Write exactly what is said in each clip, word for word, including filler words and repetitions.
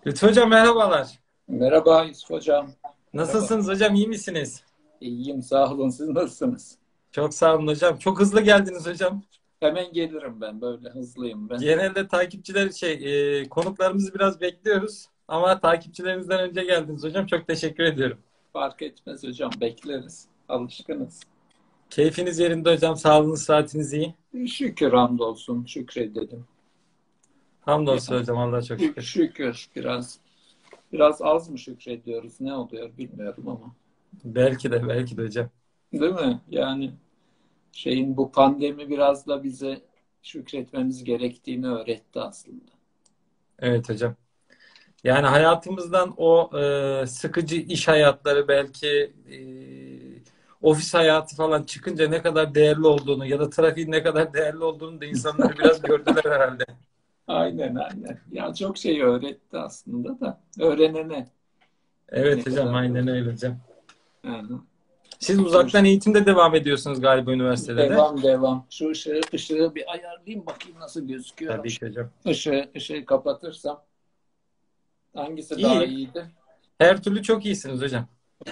Lütfü Hocam merhabalar. Merhaba Yusuf Hocam. Merhaba. Nasılsınız hocam? İyi misiniz? İyiyim, sağ olun. Siz nasılsınız? Çok sağ olun hocam. Çok hızlı geldiniz hocam. Hemen gelirim ben. Böyle hızlıyım ben. Genelde takipçiler şey e, konuklarımızı biraz bekliyoruz. Ama takipçilerimizden önce geldiniz hocam. Çok teşekkür ediyorum. Fark etmez hocam. Bekleriz. Alışkınız. Keyfiniz yerinde hocam. Sağlığınız, saatiniz iyi. Şükür hamdolsun. Şükredelim. Hamdolsun Yani, hocam. Allah'a çok şük- şükür. şükür. Biraz biraz az mı şükrediyoruz? Ne oluyor bilmiyorum ama. Belki de belki de hocam. Değil mi? Yani şeyin bu pandemi biraz da bize şükretmemiz gerektiğini öğretti aslında. Evet hocam. Yani hayatımızdan o e, sıkıcı iş hayatları belki e, ofis hayatı falan çıkınca ne kadar değerli olduğunu ya da trafiğin ne kadar değerli olduğunu da insanları biraz gördüler herhalde. Aynen aynen. Ya çok şey öğretti aslında da. Öğrenene ne Evet hocam kadar aynen doğru. öyle hocam. Aha. Siz Şu uzaktan eğitimde devam ediyorsunuz galiba üniversitede de. devam devam. Şu ışığı, ışığı bir ayarlayayım bakayım nasıl gözüküyorum. Tabii ki hocam. Işığı, ışığı kapatırsam hangisi daha İyi. iyiydi? Her türlü çok iyisiniz hocam.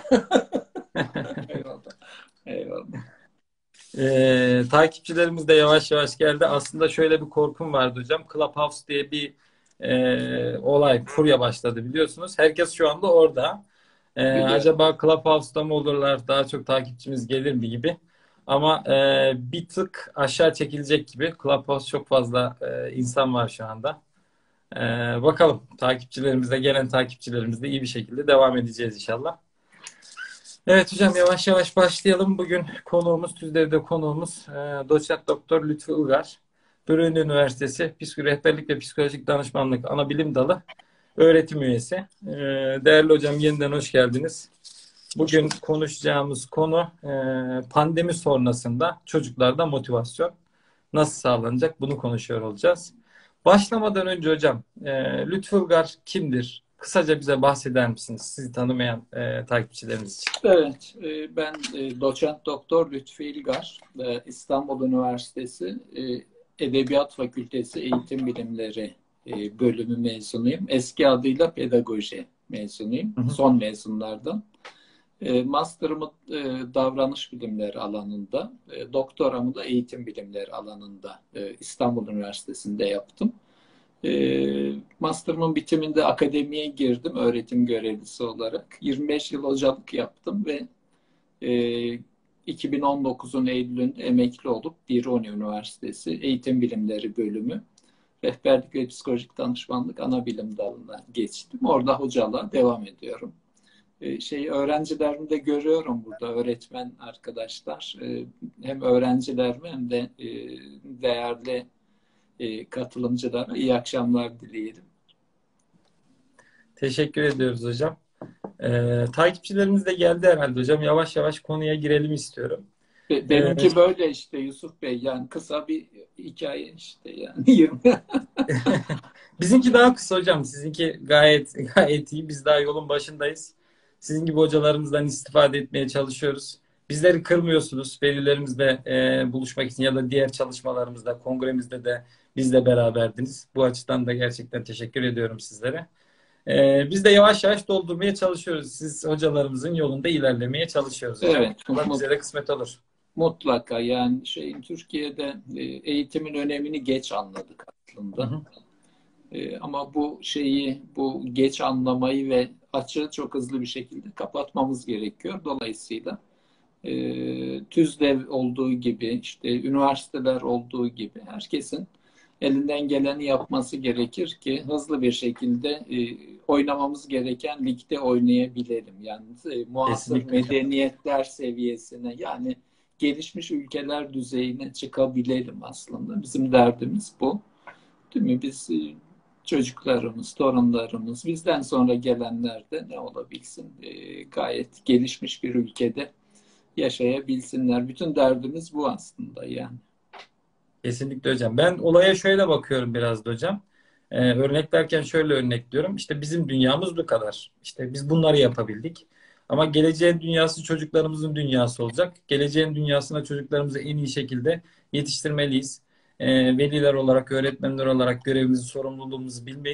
Eyvallah. Eyvallah. Ee, takipçilerimiz de yavaş yavaş geldi. Aslında şöyle bir korkum vardı hocam. Clubhouse diye bir e, olay, furya başladı biliyorsunuz. Herkes şu anda orada. Ee, Biliyorum. acaba Clubhouse'da mı olurlar? Daha çok takipçimiz gelir mi gibi. Ama e, bir tık aşağı çekilecek gibi. Clubhouse çok fazla e, insan var şu anda. Ee, bakalım takipçilerimizle, gelen takipçilerimizle iyi bir şekilde devam edeceğiz inşallah. Evet hocam yavaş yavaş başlayalım. Bugün konuğumuz, Tüzder'de konuğumuz e, Doçent Doktor Lütfü Ilgar. Bölündü Üniversitesi Psiko Rehberlik ve Psikolojik Danışmanlık Anabilim Dalı öğretim üyesi. E, değerli hocam yeniden hoş geldiniz. Hoş Bugün bulduk. konuşacağımız konu e, pandemi sonrasında çocuklarda motivasyon nasıl sağlanacak bunu konuşuyor olacağız. Başlamadan önce hocam e, Lütfü Ilgar kimdir? Kısaca bize bahseder misiniz? Sizi tanımayan e, takipçilerimiz için. Evet, e, ben e, doçent doktor Lütfü İlgar, e, İstanbul Üniversitesi e, Edebiyat Fakültesi Eğitim Bilimleri e, bölümü mezunuyum. Eski adıyla pedagoji mezunuyum. Hı hı. Son mezunlardan. E, master'ımı e, davranış bilimleri alanında, e, doktoramı da eğitim bilimleri alanında e, İstanbul Üniversitesi'nde yaptım. E, master'ımın bitiminde akademiye girdim öğretim görevlisi olarak. yirmi beş yıl hocalık yaptım ve e, iki bin on dokuzun Eylül'ünde emekli olup Biruni Üniversitesi Eğitim Bilimleri bölümü rehberlik ve psikolojik danışmanlık ana bilim dalına geçtim. Orada hocalığa devam ediyorum. E, şey öğrencilerimi de görüyorum burada öğretmen arkadaşlar. E, hem öğrencilerimi hem de e, değerli e, katılımcılara iyi akşamlar dileyelim. Teşekkür ediyoruz hocam. E, takipçilerimiz de geldi herhalde hocam. Yavaş yavaş konuya girelim istiyorum. Be- E, benimki böyle işte Yusuf Bey yani kısa bir hikaye işte yani yirmi. bizimki daha kısa hocam. Sizinki gayet gayet iyi. Biz daha yolun başındayız. Sizin gibi hocalarımızdan istifade etmeye çalışıyoruz. Bizleri kırmıyorsunuz. Velilerimizle e, buluşmak için ya da diğer çalışmalarımızda, kongremizde de bizle beraberdiniz. Bu açıdan da gerçekten teşekkür ediyorum sizlere. E, biz de yavaş yavaş doldurmaya çalışıyoruz. Siz hocalarımızın yolunda ilerlemeye çalışıyoruz hocam. Evet, Allah mut- bize de kısmet olur. mutlaka yani şeyin Türkiye'de e, eğitimin önemini geç anladık Hı aslında. hı. E, ama bu şeyi, bu geç anlamayı ve açığı çok hızlı bir şekilde kapatmamız gerekiyor. Dolayısıyla e, TÜZDEV olduğu gibi, işte üniversiteler olduğu gibi herkesin elinden geleni yapması gerekir ki hızlı bir şekilde e, oynamamız gereken ligde oynayabilelim. Yani e, muasır Kesinlikle hocam. medeniyetler seviyesine yani gelişmiş ülkeler düzeyine çıkabilelim aslında. Bizim derdimiz bu. Değil mi? Biz e, çocuklarımız, torunlarımız, bizden sonra gelenler de ne olabilsin? E, gayet gelişmiş bir ülkede yaşayabilsinler. Bütün derdimiz bu aslında yani. Kesinlikle hocam. Ben olaya şöyle bakıyorum biraz da hocam. Ee, örneklerken şöyle örnekliyorum. İşte bizim dünyamız bu kadar. İşte biz bunları yapabildik. Ama geleceğin dünyası çocuklarımızın dünyası olacak. Geleceğin dünyasına çocuklarımızı en iyi şekilde yetiştirmeliyiz. Ee, veliler olarak, öğretmenler olarak görevimizi, sorumluluğumuzu bilmeyiz.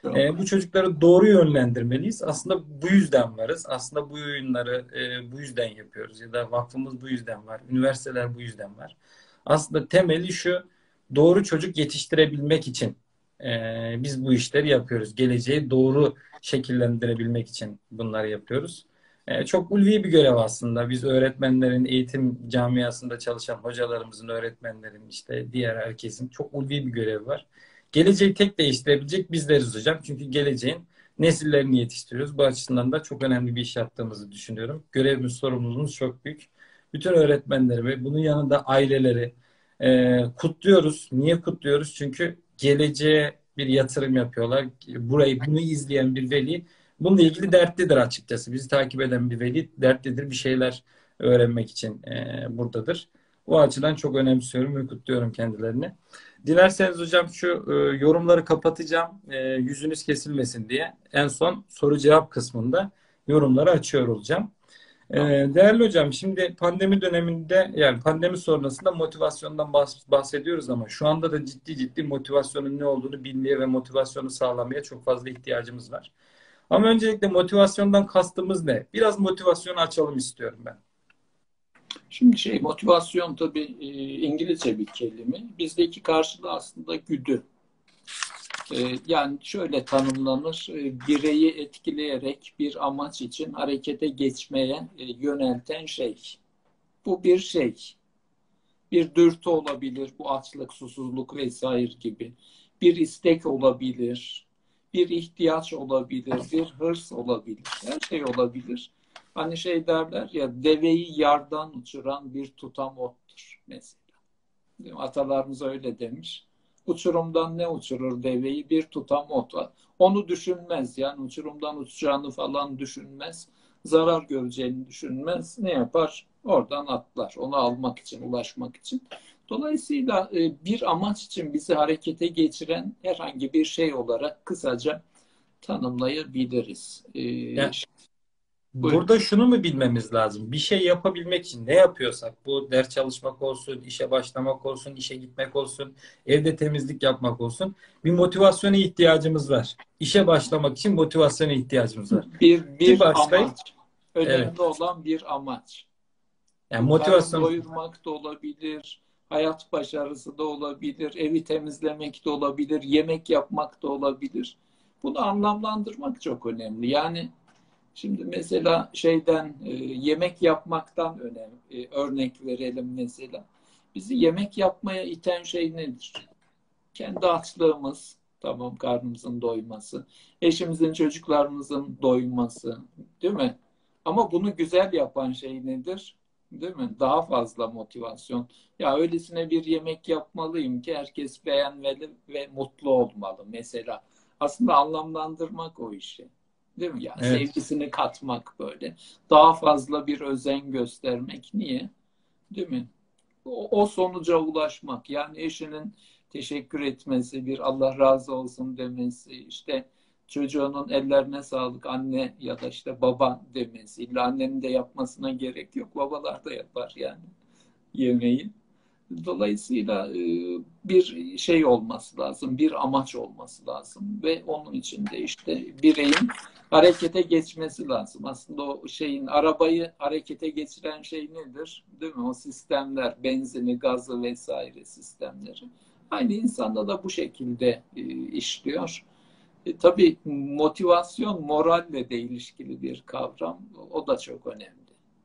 E, bu çocukları doğru yönlendirmeliyiz. Aslında bu yüzden varız. Aslında bu oyunları e, bu yüzden yapıyoruz. Ya da vakfımız bu yüzden var. Üniversiteler bu yüzden var. Aslında temeli şu: doğru çocuk yetiştirebilmek için e, biz bu işleri yapıyoruz. Geleceği doğru şekillendirebilmek için bunları yapıyoruz. E, çok ulvi bir görev aslında. Biz öğretmenlerin, eğitim camiasında çalışan hocalarımızın, öğretmenlerin, işte diğer herkesin çok ulvi bir görevi var. Geleceği tek değiştirebilecek bizleriz hocam. Çünkü geleceğin nesillerini yetiştiriyoruz. Bu açıdan da çok önemli bir iş yaptığımızı düşünüyorum. Görevimiz, sorumluluğumuz çok büyük. Bütün öğretmenleri ve bunun yanında aileleri e, kutluyoruz. Niye kutluyoruz? Çünkü geleceğe bir yatırım yapıyorlar. Burayı, bunu izleyen bir veli bununla ilgili dertlidir açıkçası. Bizi takip eden bir veli dertlidir. Bir şeyler öğrenmek için e, buradadır. O açıdan çok önemsiyorum ve kutluyorum kendilerini. Dilerseniz hocam şu e, yorumları kapatacağım. E, yüzünüz kesilmesin diye. En son soru cevap kısmında yorumları açıyor olacağım. E, Tamam. değerli hocam, şimdi pandemi döneminde, yani pandemi sonrasında motivasyondan bahs- bahsediyoruz ama şu anda da ciddi ciddi motivasyonun ne olduğunu bilmeye ve motivasyonu sağlamaya çok fazla ihtiyacımız var. Ama öncelikle motivasyondan kastımız ne? Biraz motivasyonu açalım istiyorum ben. Şimdi şey motivasyon tabii e, İngilizce bir kelime. Bizdeki karşılığı aslında güdü. E, yani şöyle tanımlanır. E, bireyi etkileyerek bir amaç için harekete geçmeye e, yönelten şey. Bu bir şey. Bir dürtü olabilir, bu açlık, susuzluk vesaire gibi. Bir istek olabilir, bir ihtiyaç olabilir, bir hırs olabilir. Her şey olabilir. Hani şey derler ya, deveyi yardan uçuran bir tutam ottur mesela. Değil mi? Atalarımız öyle demiş. Uçurumdan ne uçurur deveyi? Bir tutam ot. Onu düşünmez, yani uçurumdan uçacağını falan düşünmez. Zarar göreceğini düşünmez. Ne yapar? Oradan atlar. Onu almak için, ulaşmak için. Dolayısıyla e, bir amaç için bizi harekete geçiren herhangi bir şey olarak kısaca tanımlayabiliriz. E, Yani Buyurun. burada şunu mu bilmemiz lazım? Bir şey yapabilmek için ne yapıyorsak, bu ders çalışmak olsun, işe başlamak olsun, işe gitmek olsun, evde temizlik yapmak olsun, bir motivasyona ihtiyacımız var. İşe başlamak için motivasyona ihtiyacımız var. Bir, Ki bir başlayıp, amaç. evet. Önemli olan bir amaç. Yani Bu karın motivasyon, doyurmak da olabilir, hayat başarısı da olabilir, evi temizlemek de olabilir, yemek yapmak da olabilir. Bunu anlamlandırmak çok önemli. Yani şimdi mesela şeyden e, yemek yapmaktan önem, e, örnek verelim mesela. Bizi yemek yapmaya iten şey nedir? Kendi açlığımız, tamam, karnımızın doyması, eşimizin, çocuklarımızın doyması, değil mi? Ama bunu güzel yapan şey nedir? Değil mi? Daha fazla motivasyon. Ya öylesine bir yemek yapmalıyım ki herkes beğenmeli ve mutlu olmalı mesela. Aslında anlamlandırmak o işi. Değil mi? Ya evet. sevgisini katmak böyle. Daha fazla bir özen göstermek. Niye? Değil mi? O, o sonuca ulaşmak. Yani eşinin teşekkür etmesi, bir Allah razı olsun demesi, işte çocuğunun ellerine sağlık anne ya da işte baba demesi. İlla annenin de yapmasına gerek yok. Babalar da yapar yani yemeği. Dolayısıyla e, bir şey olması lazım, bir amaç olması lazım ve onun için de işte bireyin harekete geçmesi lazım. Aslında o şeyin arabayı harekete geçiren şey nedir? Değil mi? O sistemler, benzini, gazı vesaire sistemleri. Aynı insanda da bu şekilde e, işliyor. E, tabii motivasyon moralle de ilişkili bir kavram. O da çok önemli.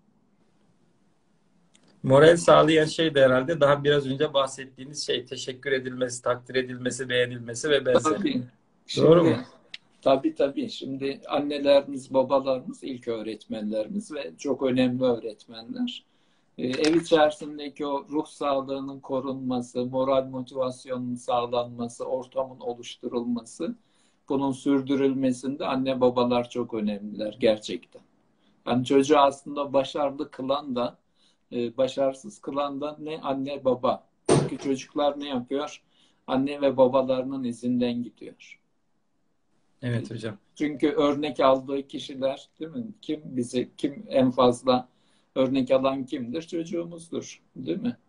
Moral sağlayan şey de herhalde daha biraz önce bahsettiğiniz şey, teşekkür edilmesi, takdir edilmesi, beğenilmesi ve benzeri. Tabii. Doğru Şimdi mu? tabii tabii. Şimdi annelerimiz, babalarımız ilk öğretmenlerimiz ve çok önemli öğretmenler. Ee, ev içerisindeki o ruh sağlığının korunması, moral motivasyonun sağlanması, ortamın oluşturulması, bunun sürdürülmesinde anne babalar çok önemliler gerçekten. Yani çocuğu aslında başarılı kılan da, e, başarısız kılan da ne anne baba. Çünkü çocuklar ne yapıyor? Anne ve babalarının izinden gidiyor. Evet hocam. Çünkü örnek aldığı kişiler, değil mi? Kim bizi, kim en fazla örnek alan kimdir? Çocuğumuzdur, değil mi?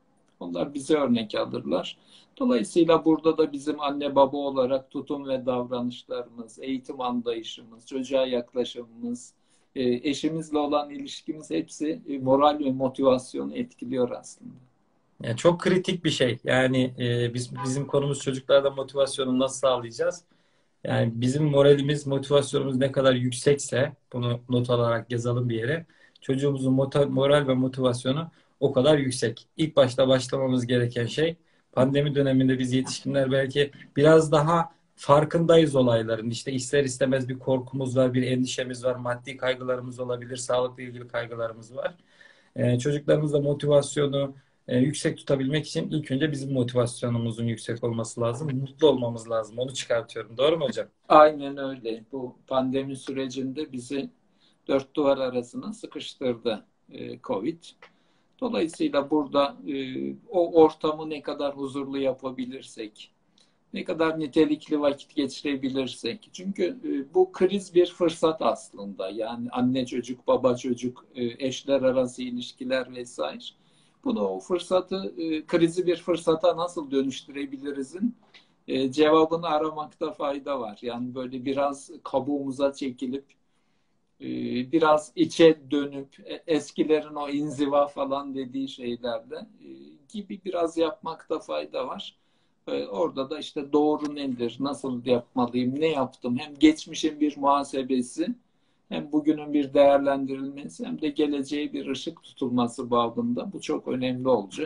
Onlar bize örnek alırlar. Dolayısıyla burada da bizim anne baba olarak tutum ve davranışlarımız, eğitim anlayışımız, çocuğa yaklaşımımız, e, eşimizle olan ilişkimiz hepsi e, moral ve motivasyonu etkiliyor aslında. Yani çok kritik bir şey. Yani e, biz bizim konumuz çocuklarda motivasyonu nasıl sağlayacağız? Yani bizim moralimiz, motivasyonumuz ne kadar yüksekse bunu not alarak yazalım bir yere. Çocuğumuzun mota- moral ve motivasyonu o kadar yüksek. İlk başta başlamamız gereken şey pandemi döneminde biz yetişkinler belki biraz daha farkındayız olayların. İşte ister istemez bir korkumuz var, bir endişemiz var, maddi kaygılarımız olabilir, sağlıkla ilgili kaygılarımız var. Ee, çocuklarımızda motivasyonu e, yüksek tutabilmek için ilk önce bizim motivasyonumuzun yüksek olması lazım. Mutlu olmamız lazım. Onu çıkartıyorum. Doğru mu hocam? Aynen öyle. Bu pandemi sürecinde bizi dört duvar arasına sıkıştırdı e, Covid. Dolayısıyla burada e, o ortamı ne kadar huzurlu yapabilirsek, ne kadar nitelikli vakit geçirebilirsek. Çünkü e, bu kriz bir fırsat aslında. Yani anne çocuk, baba çocuk, e, eşler arası ilişkiler vesaire. Bunu o fırsatı, e, krizi bir fırsata nasıl dönüştürebilirizin e, cevabını aramakta fayda var. Yani böyle biraz kabuğumuza çekilip e, biraz içe dönüp e, eskilerin o inziva falan dediği şeylerde e, gibi biraz yapmakta fayda var. E, orada da işte doğru nedir, nasıl yapmalıyım, ne yaptım, hem geçmişin bir muhasebesi, hem bugünün bir değerlendirilmesi, hem de geleceğe bir ışık tutulması babında bu çok önemli olacak.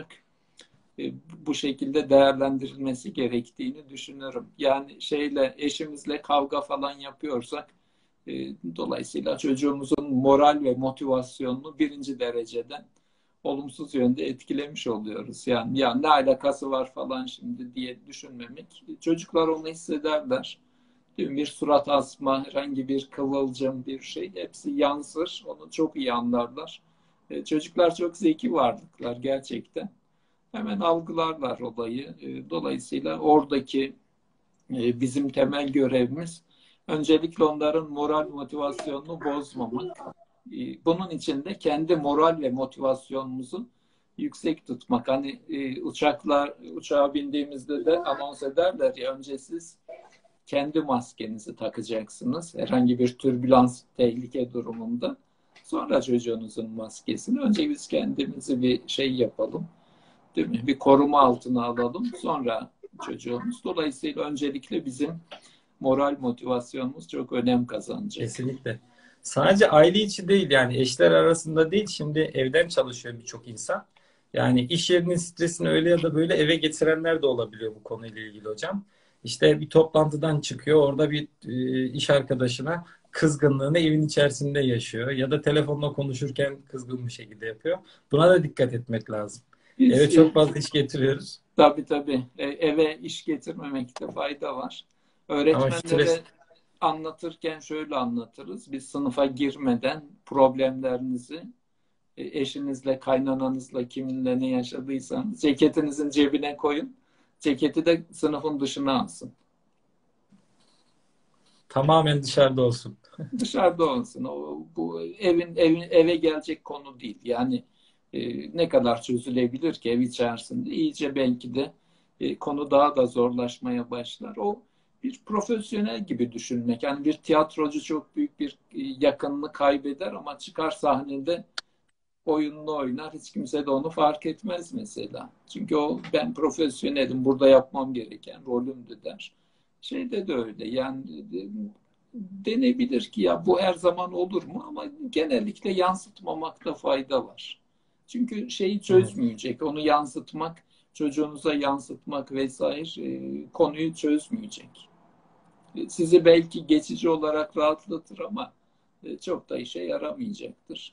E, bu şekilde değerlendirilmesi gerektiğini düşünüyorum. Yani şeyle, eşimizle kavga falan yapıyorsak e, dolayısıyla çocuğumuzun moral ve motivasyonunu birinci dereceden olumsuz yönde etkilemiş oluyoruz. Yani ya ne alakası var falan şimdi diye düşünmemek. Çocuklar onu hissederler. Değil mi? Bir surat asma, herhangi bir kıvılcım, bir şey hepsi yansır. Onu çok iyi anlarlar. E, çocuklar çok zeki varlıklar gerçekten. Hemen algılarlar olayı. E, dolayısıyla oradaki e, bizim temel görevimiz öncelikle onların moral motivasyonunu bozmamak. E, bunun için de kendi moral ve motivasyonumuzu yüksek tutmak. Hani e, uçaklar uçağa bindiğimizde de anons ederler ya, önce siz kendi maskenizi takacaksınız herhangi bir türbülans tehlike durumunda. Sonra çocuğunuzun maskesini. Önce biz kendimizi bir şey yapalım. Değil mi? Bir koruma altına alalım. Sonra çocuğumuz. Dolayısıyla öncelikle bizim moral motivasyonumuz çok önem kazanacak. Kesinlikle. Sadece aile içi değil yani eşler arasında değil. Şimdi evden çalışıyor birçok insan. Yani iş yerinin stresini öyle ya da böyle eve getirenler de olabiliyor bu konuyla ilgili hocam. İşte bir toplantıdan çıkıyor. Orada bir e, iş arkadaşına kızgınlığını evin içerisinde yaşıyor. Ya da telefonla konuşurken kızgın bir şekilde yapıyor. Buna da dikkat etmek lazım. Biz Eve çok e, fazla iş getiriyoruz. tabii tabii e, eve iş getirmemekte fayda var. Ama stres Öğretmenlere anlatırken şöyle anlatırız. Biz sınıfa girmeden problemlerinizi e, eşinizle, kaynananızla, kiminle ne yaşadıysanız ceketinizin cebine koyun. Ceketi de sınıfın dışına alsın. tamamen dışarıda olsun. Dışarıda olsun. O, bu evin, evin eve gelecek konu değil. Yani e, ne kadar çözülebilir ki ev içerisinde? İyice belki de e, konu daha da zorlaşmaya başlar. O bir profesyonel gibi düşünmek. Yani bir tiyatrocu çok büyük bir e, yakınını kaybeder ama çıkar sahnede oyununu oynar. Hiç kimse de onu fark etmez mesela. Çünkü o ben profesyonelim, burada yapmam gereken rolümdü der. Şeyde de öyle. Yani denebilir ki ya bu her zaman olur mu? Ama genellikle yansıtmamakta fayda var. Çünkü şeyi Evet. çözmeyecek. Onu yansıtmak, çocuğunuza yansıtmak vesaire e, konuyu çözmeyecek. E, Sizi belki geçici olarak rahatlatır ama e, çok da işe yaramayacaktır.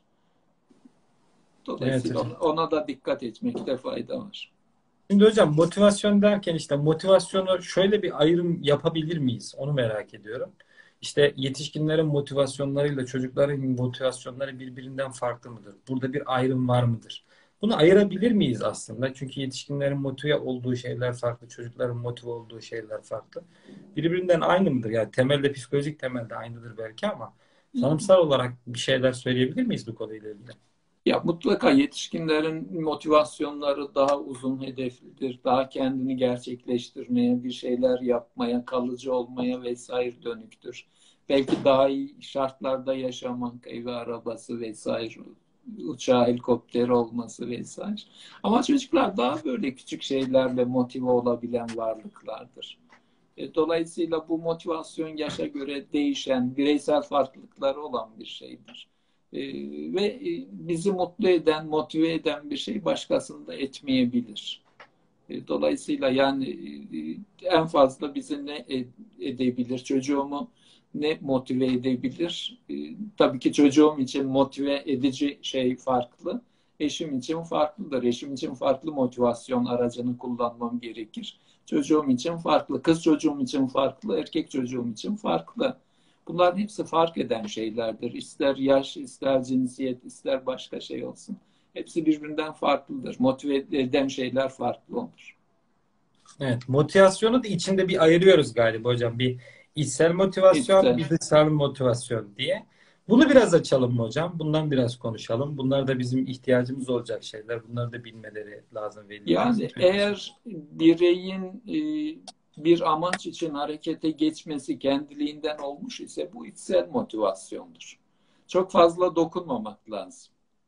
Evet Dolayısıyla hocam. ona, ona da dikkat etmekte fayda var. Şimdi hocam motivasyon derken işte motivasyonu şöyle bir ayrım yapabilir miyiz? Onu merak ediyorum. İşte yetişkinlerin motivasyonlarıyla çocukların motivasyonları birbirinden farklı mıdır? Burada bir ayrım var mıdır? Bunu ayırabilir miyiz aslında? Çünkü yetişkinlerin motive olduğu şeyler farklı, çocukların motive olduğu şeyler farklı. Birbirinden aynı mıdır? Yani temelde psikolojik temelde aynıdır belki ama tanımsal olarak bir şeyler söyleyebilir miyiz bu konuyla ilgili? Ya mutlaka yetişkinlerin motivasyonları daha uzun hedeflidir. Daha kendini gerçekleştirmeye, bir şeyler yapmaya, kalıcı olmaya vesaire dönüktür. Belki daha iyi şartlarda yaşamak, evi, arabası vesaire, uçağı, helikopteri olması vesaire. Ama çocuklar daha böyle küçük şeylerle motive olabilen varlıklardır. E, Dolayısıyla bu motivasyon yaşa göre değişen, bireysel farklılıkları olan bir şeydir. E, ve e, bizi mutlu eden, motive eden bir şey başkasını da etmeyebilir. E, dolayısıyla yani e, en fazla bizi ne edebilir, çocuğumu ne motive edebilir? E, tabii ki çocuğum için motive edici şey farklı. Eşim için farklıdır. Eşim için farklı motivasyon aracını kullanmam gerekir. Çocuğum için farklı. Kız çocuğum için farklı. Erkek çocuğum için farklı. Bunların hepsi fark eden şeylerdir. İster yaş, ister cinsiyet, ister başka şey olsun. Hepsi birbirinden farklıdır. Motive eden şeyler farklı olur. Evet, motivasyonu da içinde bir ayırıyoruz galiba hocam. Bir içsel motivasyon, İşte bir dışsal motivasyon diye. Bunu biraz açalım mı hocam? Bundan biraz konuşalım. Bunlar da bizim ihtiyacımız olacak şeyler. Bunları da bilmeleri lazım velilerin. yani eğer bireyin e, bir amaç için harekete geçmesi kendiliğinden olmuş ise bu içsel motivasyondur. Çok fazla dokunmamak lazım.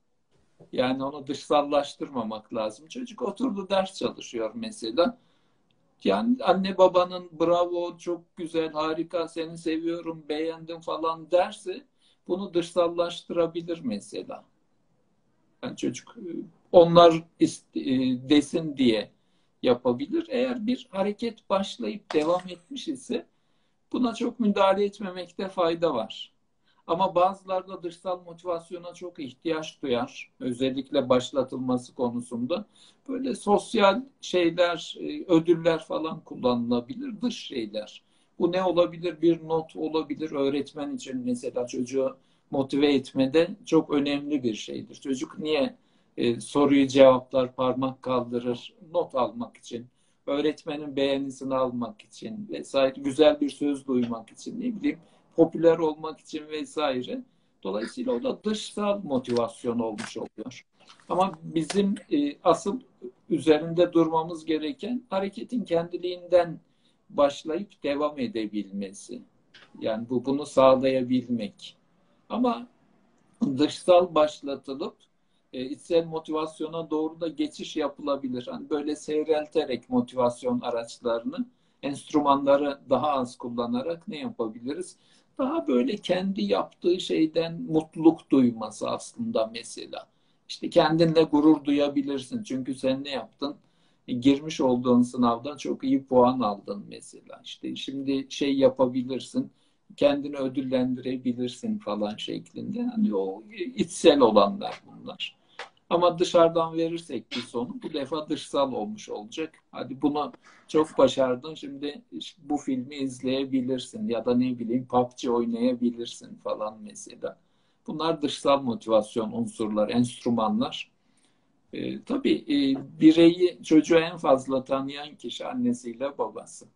Yani onu dışsallaştırmamak lazım. Çocuk oturdu ders çalışıyor mesela. Yani anne babanın bravo, çok güzel, harika, seni seviyorum, beğendim falan derse bunu dışsallaştırabilir mesela. Yani çocuk e, onlar ist- e, desin diye yapabilir. Eğer bir hareket başlayıp devam etmiş ise buna çok müdahale etmemekte fayda var. Ama bazıları da dışsal motivasyona çok ihtiyaç duyar. Özellikle başlatılması konusunda. Böyle sosyal şeyler, e, ödüller falan kullanılabilir. Dış şeyler. Bu ne olabilir? Bir not olabilir. Öğretmen için mesela çocuğu motive etmede çok önemli bir şeydir. Çocuk niye e, soruyu cevaplar, parmak kaldırır? Not almak için. Öğretmenin beğenisini almak için vesaire, güzel bir söz duymak için, ne bileyim, popüler olmak için vesaire. Dolayısıyla o da dışsal motivasyon olmuş oluyor. Ama bizim e, asıl üzerinde durmamız gereken hareketin kendiliğinden başlayıp devam edebilmesi. Yani bu bunu sağlayabilmek. Ama dışsal başlatılıp e, içsel motivasyona doğru da geçiş yapılabilir. Hani böyle seyrelterek motivasyon araçlarını, enstrümanları daha az kullanarak ne yapabiliriz? Daha böyle kendi yaptığı şeyden mutluluk duyması aslında mesela. İşte kendinle gurur duyabilirsin. Çünkü sen ne yaptın? E, girmiş olduğun sınavdan çok iyi puan aldın mesela. İşte şimdi şey yapabilirsin, kendini ödüllendirebilirsin falan şeklinde. Hani o içsel olanlar bunlar. Ama dışarıdan verirsek bir sonu bu defa dışsal olmuş olacak. Hadi bunu çok başardın, şimdi işte bu filmi izleyebilirsin ya da ne bileyim P U B G oynayabilirsin falan mesela. Bunlar dışsal motivasyon unsurlar, enstrümanlar. Ee, tabii e, bireyi, çocuğu en fazla tanıyan kişi annesiyle babası.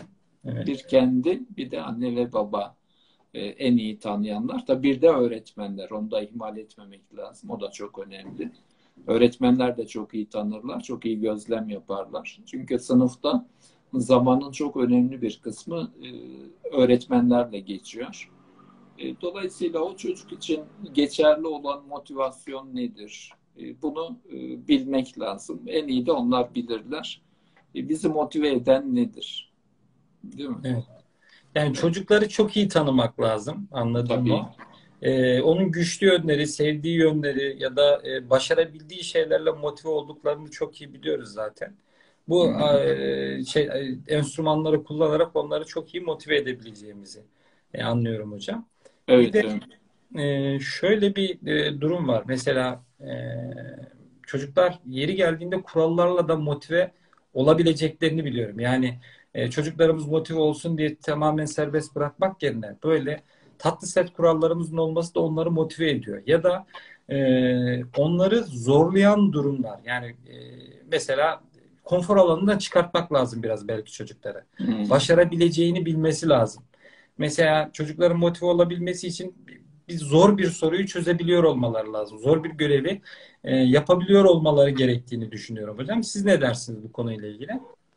Evet. Bir kendi, bir de anne ve baba e, en iyi tanıyanlar. Tabii bir de öğretmenler. Onu da ihmal etmemek lazım. O da çok önemli. Öğretmenler de çok iyi tanırlar, çok iyi gözlem yaparlar. Çünkü sınıfta zamanın çok önemli bir kısmı e, öğretmenlerle geçiyor. E, dolayısıyla o çocuk için geçerli olan motivasyon nedir? E, bunu e, bilmek lazım. En iyi de onlar bilirler. E, bizi motive eden nedir? Değil mi? Evet. Yani Evet, çocukları çok iyi tanımak lazım. Anladığım tabii. o. Ee, onun güçlü yönleri, sevdiği yönleri ya da e, başarabildiği şeylerle motive olduklarını çok iyi biliyoruz zaten. Hı Bu hı. e, şey e, enstrümanları kullanarak onları çok iyi motive edebileceğimizi e, anlıyorum hocam. Bir Evet, de evet. e, şöyle bir e, durum var. Mesela e, çocuklar yeri geldiğinde kurallarla da motive olabileceklerini biliyorum. Yani e, çocuklarımız motive olsun diye tamamen serbest bırakmak yerine böyle tatlı set kurallarımızın olması da onları motive ediyor. Ya da e, onları zorlayan durumlar. Yani e, mesela konfor alanından çıkartmak lazım biraz belki çocuklara. Hı. Başarabileceğini bilmesi lazım. Mesela çocukların motive olabilmesi için bir zor bir soruyu çözebiliyor olmaları lazım. Zor bir görevi e, yapabiliyor olmaları gerektiğini düşünüyorum hocam. Siz ne dersiniz bu konuyla ilgili?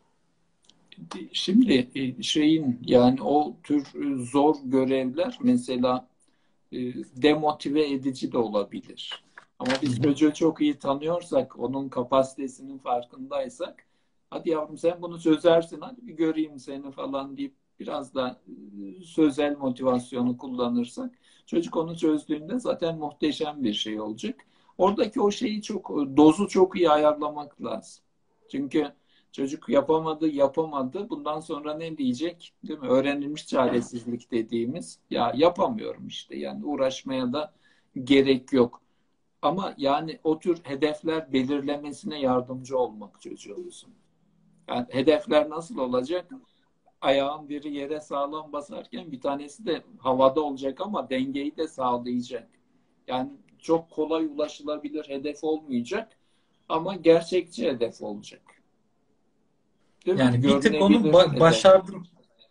Şimdi e, şeyin yani o tür e, zor görevler mesela e, demotive edici de olabilir. Ama Hı biz hı. çocuğu çok iyi tanıyorsak, onun kapasitesinin farkındaysak, hadi yavrum sen bunu çözersin, hadi bir göreyim seni falan deyip biraz da e, sözel motivasyonu kullanırsak, çocuk onu çözdüğünde zaten muhteşem bir şey olacak. Oradaki o şeyi çok, dozu çok iyi ayarlamak lazım. Çünkü çocuk yapamadı, yapamadı. Bundan sonra ne diyecek? Değil mi? Öğrenilmiş çaresizlik dediğimiz. Ya yapamıyorum işte. Yani uğraşmaya da gerek yok. Ama yani o tür hedefler belirlemesine yardımcı olmak çocuğumuzun. Yani hedefler nasıl olacak? Ayağın biri yere sağlam basarken bir tanesi de havada olacak ama dengeyi de sağlayacak. Yani çok kolay ulaşılabilir hedef olmayacak ama gerçekçi hedef olacak. Değil mi? Yani bir tık onu Görünebilir ba- hedef. başardım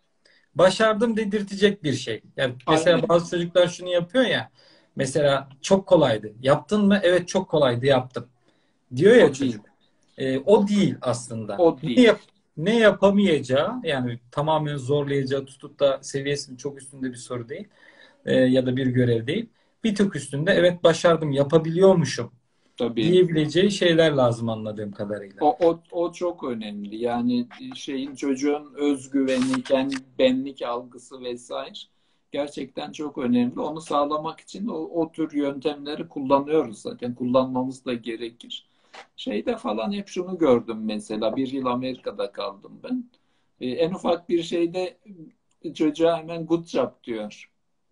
başardım dedirtecek bir şey. Yani mesela Aynen. bazı çocuklar şunu yapıyor ya. Mesela çok kolaydı. Yaptın mı? Evet çok kolaydı yaptım. Diyor ya O değil. çocuk. E, o değil aslında. O Ne değil. yap ne yapamayacağı yani tamamen zorlayacağı tutup da seviyesinin çok üstünde bir soru değil. E, ya da bir görev değil. Bir tık üstünde evet başardım yapabiliyormuşum Tabii. diyebileceği şeyler lazım anladığım kadarıyla. O, o, o çok önemli. Yani şeyin çocuğun özgüveni, kendi benlik algısı vesaire gerçekten çok önemli. Onu sağlamak için o, o tür yöntemleri kullanıyoruz zaten. Kullanmamız da gerekir. Şeyde falan hep şunu gördüm mesela. Bir yıl Amerika'da kaldım ben. Ee, en ufak bir şeyde çocuğa hemen good job diyor.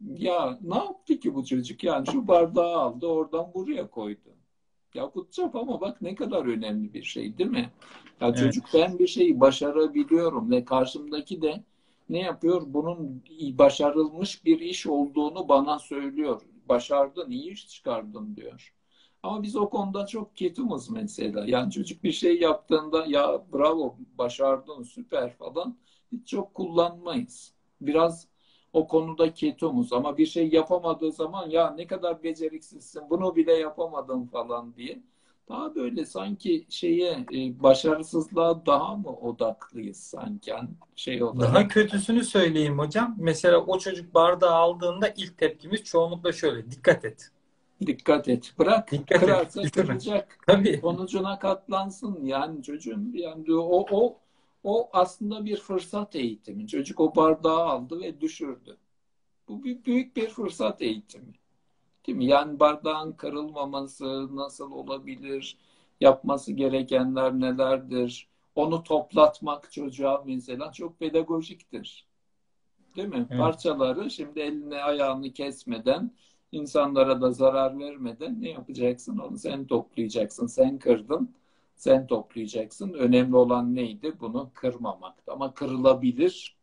Ya ne yaptı ki bu çocuk? Yani şu bardağı aldı oradan buraya koydu. Ya kutacağım ama bak ne kadar önemli bir şey değil mi? Ya Evet. çocuk ben bir şeyi başarabiliyorum ve karşımdaki de ne yapıyor? Bunun başarılmış bir iş olduğunu bana söylüyor. Başardın, iyi iş çıkardın diyor. Ama biz o konuda çok ketumuz mesela. Yani çocuk bir şey yaptığında ya bravo başardın süper falan hiç çok kullanmayız. Biraz o konuda ketumuz ama bir şey yapamadığı zaman ya ne kadar beceriksizsin bunu bile yapamadın falan diye. Daha böyle sanki şeye e, başarısızlığa daha mı odaklıyız sanki yani şey Daha olarak. kötüsünü söyleyeyim hocam. Mesela o çocuk bardağı aldığında ilk tepkimiz çoğunlukla şöyle. Dikkat et. Dikkat et. Bırak. Dikkat et. Kırarsa Düşürme. kıracak. Tabii. Sonucuna katlansın. Yani çocuğun yani o o o aslında bir fırsat eğitimi. Çocuk o bardağı aldı ve düşürdü. Bu büyük, büyük bir fırsat eğitimi. Değil mi? Yani bardağın kırılmaması nasıl olabilir? Yapması gerekenler nelerdir? Onu toplatmak çocuğa mesela çok pedagojiktir. Değil mi? Evet. Parçaları şimdi eline ayağını kesmeden, insanlara da zarar vermeden ne yapacaksın? Onu sen toplayacaksın. Sen kırdın, sen toplayacaksın. Önemli olan neydi? Bunu kırmamaktı. Ama kırılabilir.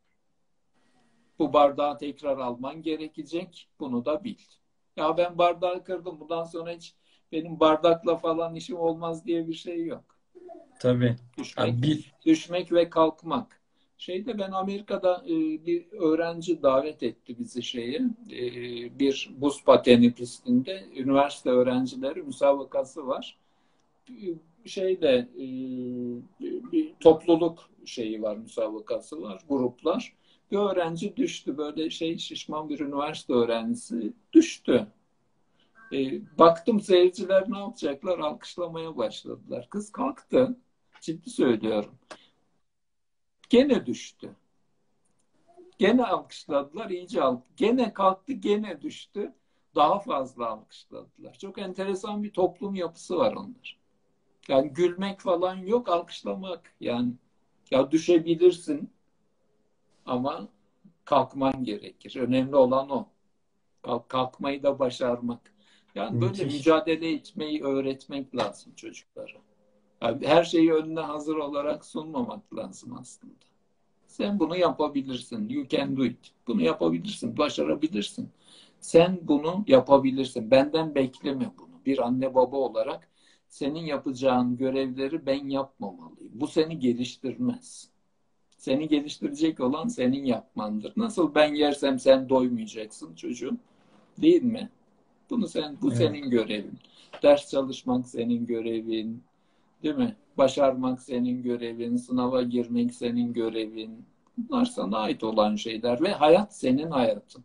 Bu bardağı tekrar alman gerekecek. Bunu da bil. Ya ben bardağı kırdım. Bundan sonra hiç benim bardakla falan işim olmaz diye bir şey yok. Tabii. Düşmek, Abi bir düşmek ve kalkmak. Şeyde ben Amerika'da e, bir öğrenci davet etti bizi şeye. E, bir buz pateni pistinde üniversite öğrencileri müsabakası var. Şeyde e, bir topluluk şeyi var, müsabakası var, gruplar. Bir öğrenci düştü böyle şey şişman bir üniversite öğrencisi düştü. E, baktım seyirciler ne yapacaklar? Alkışlamaya başladılar. Kız kalktı. Ciddi söylüyorum. Gene düştü. Gene alkışladılar, iyice alk. Gene kalktı, gene düştü. Daha fazla alkışladılar. Çok enteresan bir toplum yapısı var onlar. Yani gülmek falan yok, alkışlamak. Yani ya düşebilirsin ama kalkman gerekir. Önemli olan o. Kalk, kalkmayı da başarmak. Yani böyle müthiş. mücadele etmeyi öğretmek lazım çocuklara. Yani her şeyi önüne hazır olarak sunmamak lazım aslında. Sen bunu yapabilirsin. You can do it. Bunu yapabilirsin. Başarabilirsin. Sen bunu yapabilirsin. Benden bekleme bunu. Bir anne baba olarak senin yapacağın görevleri ben yapmamalıyım. Bu seni geliştirmez. Seni geliştirecek olan senin yapmandır. Nasıl ben yersem sen doymayacaksın çocuğum. Değil mi? Bunu sen, bu Evet. senin görevin. Ders çalışmak senin görevin. Değil mi? Başarmak senin görevin. Sınava girmek senin görevin. Bunlar sana ait olan şeyler ve hayat senin hayatın.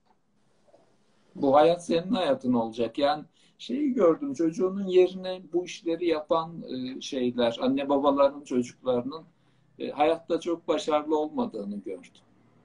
Bu hayat senin hayatın olacak. Yani şeyi gördüm, çocuğunun yerine bu işleri yapan e, şeyler, anne babaların çocuklarının e, hayatta çok başarılı olmadığını gördüm.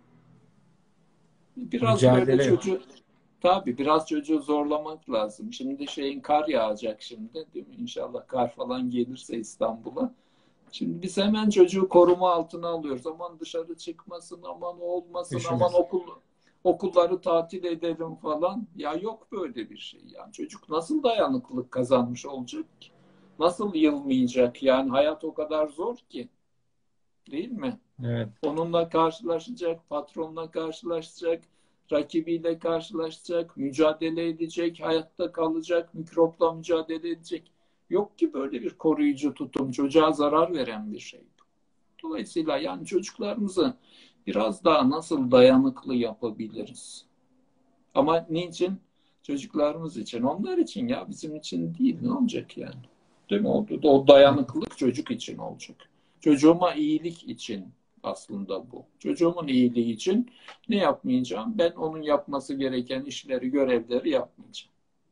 Biraz böyle Mücadele. çocuğu, tabii biraz çocuğu zorlamak lazım. Şimdi şeyin kar yağacak şimdi, değil mi? İnşallah kar falan gelirse İstanbul'a. Şimdi biz hemen çocuğu koruma altına alıyoruz. Aman dışarı çıkmasın, aman olmasın, aman Üşümez. okul okulları tatil edelim falan. Ya yok böyle bir şey. Yani çocuk nasıl dayanıklılık kazanmış olacak ki? Nasıl yılmayacak? Yani hayat o kadar zor ki, değil mi? Evet. Onunla karşılaşacak, patronla karşılaşacak, rakibiyle karşılaşacak, mücadele edecek, hayatta kalacak, mikropla mücadele edecek. Yok ki böyle bir koruyucu tutum, çocuğa zarar veren bir şey. Dolayısıyla yani çocuklarımızı biraz daha nasıl dayanıklı yapabiliriz? Ama niçin? Çocuklarımız için. Onlar için ya bizim için değil. Ne olacak yani? Değil mi? O, o dayanıklılık çocuk için olacak. Çocuğuma iyilik için aslında bu. Çocuğumun iyiliği için ne yapmayacağım? Ben onun yapması gereken işleri, görevleri yapmayacağım.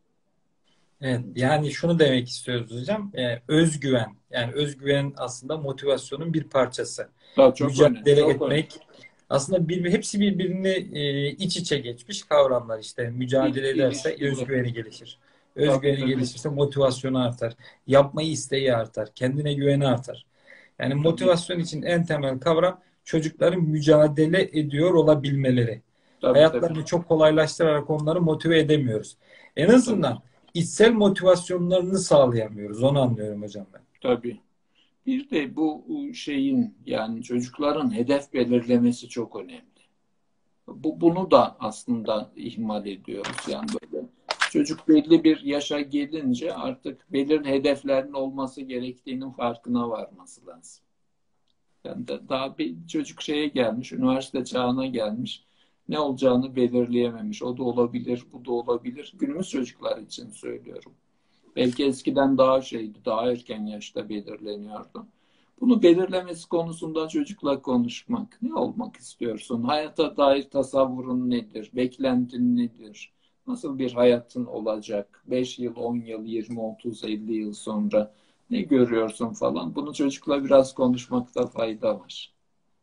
Evet, yani şunu demek istiyoruz hocam. Ee, özgüven. Yani özgüven aslında motivasyonun bir parçası. Daha çok önemli, Mücadele çok önemli. etmek aslında bir, hepsi birbirini e, iç içe geçmiş kavramlar işte. İl, Mücadele ederse ilişkili. özgüveni gelişir. Tabii Özgüveni tabii. gelişirse motivasyonu artar. Yapmayı isteği artar. Kendine güveni artar. Yani Tabii. motivasyon için en temel kavram çocukların mücadele ediyor olabilmeleri. Tabii tabii. Hayatlarını çok kolaylaştırarak onları motive edemiyoruz. En Tabii. azından içsel motivasyonlarını sağlayamıyoruz. Onu anlıyorum hocam ben. Tabii. Bir de bu şeyin yani çocukların hedef belirlemesi çok önemli. Bu, bunu da aslında ihmal ediyoruz. Yani böyle çocuk belli bir yaşa gelince artık belirli hedeflerin olması gerektiğinin farkına varması lazım. Yani da, daha bir çocuk şeye gelmiş, üniversite çağına gelmiş. Ne olacağını belirleyememiş. O da olabilir, bu da olabilir. Günümüz çocuklar için söylüyorum. Belki eskiden daha şeydi, daha erken yaşta belirleniyordu. Bunu belirlemesi konusunda çocukla konuşmak. Ne olmak istiyorsun? Hayata dair tasavvurun nedir? Beklentin nedir? Nasıl bir hayatın olacak? Beş yıl, on yıl, yirmi, otuz, elli yıl sonra ne görüyorsun falan. Bunu çocukla biraz konuşmakta fayda var.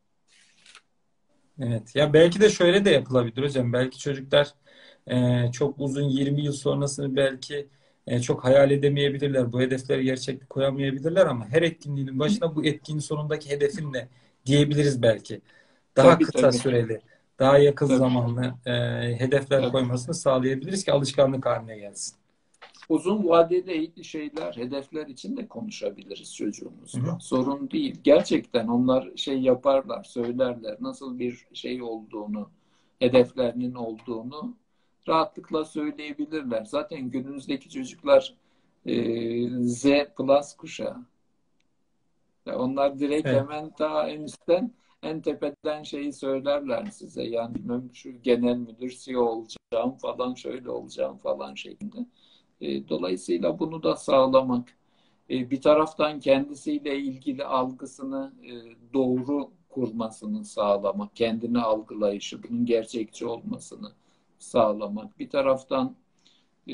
Evet. Ya belki de şöyle de yapılabilir hocam. Belki çocuklar e, çok uzun yirmi yıl sonrasını belki e, çok hayal edemeyebilirler. Bu hedefleri gerçeklik koyamayabilirler ama her etkinliğinin başına bu etkinliğin sonundaki hedefin ne diyebiliriz belki. Daha Tabii kısa tabii. süreli, daha yakın Tabii. zamanlı e, hedefler Tabii. koymasını sağlayabiliriz ki alışkanlık haline gelsin. Uzun vadeli şeyler, hedefler için de konuşabiliriz Hı çocuğumuzla. hı. Sorun değil. Gerçekten onlar şey yaparlar, söylerler. Nasıl bir şey olduğunu, hedeflerinin olduğunu rahatlıkla söyleyebilirler. Zaten günümüzdeki çocuklar e, Z plus kuşağı. Ya onlar direkt Evet. hemen ta en üstten, en tepeden şeyi söylerler size. Yani bilmem şu genel müdür, C E O olacağım falan, şöyle olacağım falan şeklinde. E, dolayısıyla bunu da sağlamak, e, bir taraftan kendisiyle ilgili algısını e, doğru kurmasını sağlamak, kendini algılayışı, bunun gerçekçi olmasını sağlamak. Bir taraftan e,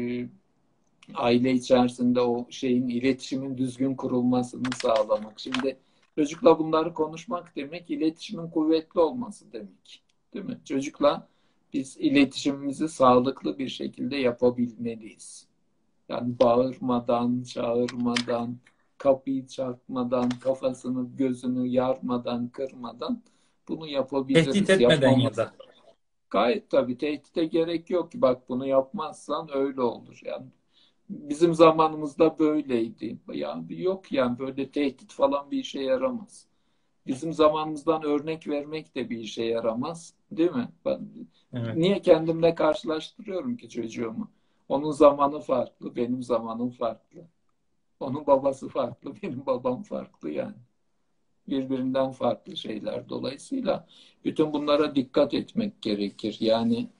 aile içerisinde o şeyin, iletişimin düzgün kurulmasını sağlamak. Şimdi çocukla bunları konuşmak demek, iletişimin kuvvetli olması demek. Değil mi? Çocukla biz iletişimimizi sağlıklı bir şekilde yapabilmeliyiz. Yani bağırmadan, çağırmadan, kapıyı çarpmadan, kafasını, gözünü yarmadan, kırmadan bunu Tehdit yapabiliriz. etmeden Yapmamız ya da. gayet tabii tehdide gerek yok ki. Bak bunu yapmazsan öyle olur. Yani bizim zamanımızda böyleydi. Ya yok yani böyle tehdit falan bir işe yaramaz. Bizim zamanımızdan örnek vermek de bir işe yaramaz. Değil mi? Ben Evet. niye kendimle karşılaştırıyorum ki çocuğumu? Onun zamanı farklı, benim zamanım farklı. Onun babası farklı, benim babam farklı yani. Birbirinden farklı şeyler. Dolayısıyla bütün bunlara dikkat etmek gerekir. Yani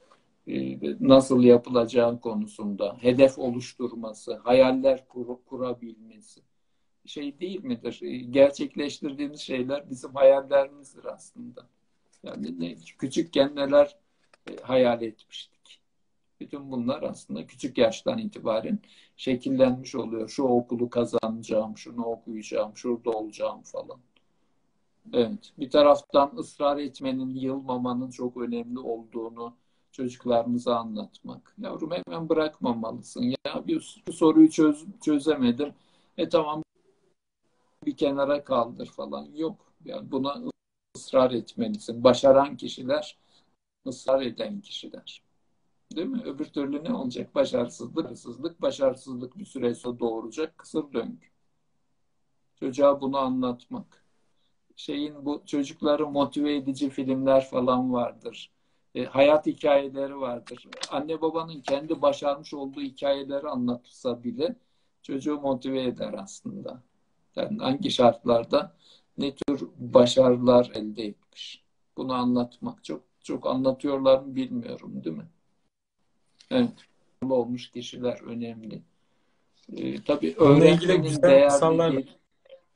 e, nasıl yapılacağı konusunda hedef oluşturması, hayaller kur, kurabilmesi şey değil midir? E, Gerçekleştirdiğimiz şeyler bizim hayallerimizdir aslında. Yani ne, küçükken neler e, hayal etmiştik. Bütün bunlar aslında küçük yaştan itibaren şekillenmiş oluyor. Şu okulu kazanacağım, şunu okuyacağım, şurada olacağım falan. Evet. Bir taraftan ısrar etmenin, yılmamanın çok önemli olduğunu çocuklarımıza anlatmak. Yavrum hemen bırakmamalısın. Ya bir, bir soruyu çöz, çözemedim. E tamam bir kenara kaldır falan. Yok. Yani buna ısrar etmelisin. Başaran kişiler, ısrar eden kişiler. Değil mi? Öbür türlü ne olacak? Başarısızlık, başarısızlık, başarısızlık bir süre sonra doğuracak kısır döngü. Çocuğa bunu anlatmak. Şeyin bu çocukları motive edici filmler falan vardır. E, hayat hikayeleri vardır. Anne babanın kendi başarmış olduğu hikayeleri anlatsa bile çocuğu motive eder aslında. Yani hangi şartlarda ne tür başarılar elde etmiş. Bunu anlatmak çok çok anlatıyorlar mı bilmiyorum, değil mi? Evet. Olmuş kişiler önemli. E, tabii Bununla ilgili öğrenmenin güzel değerli masallar bir...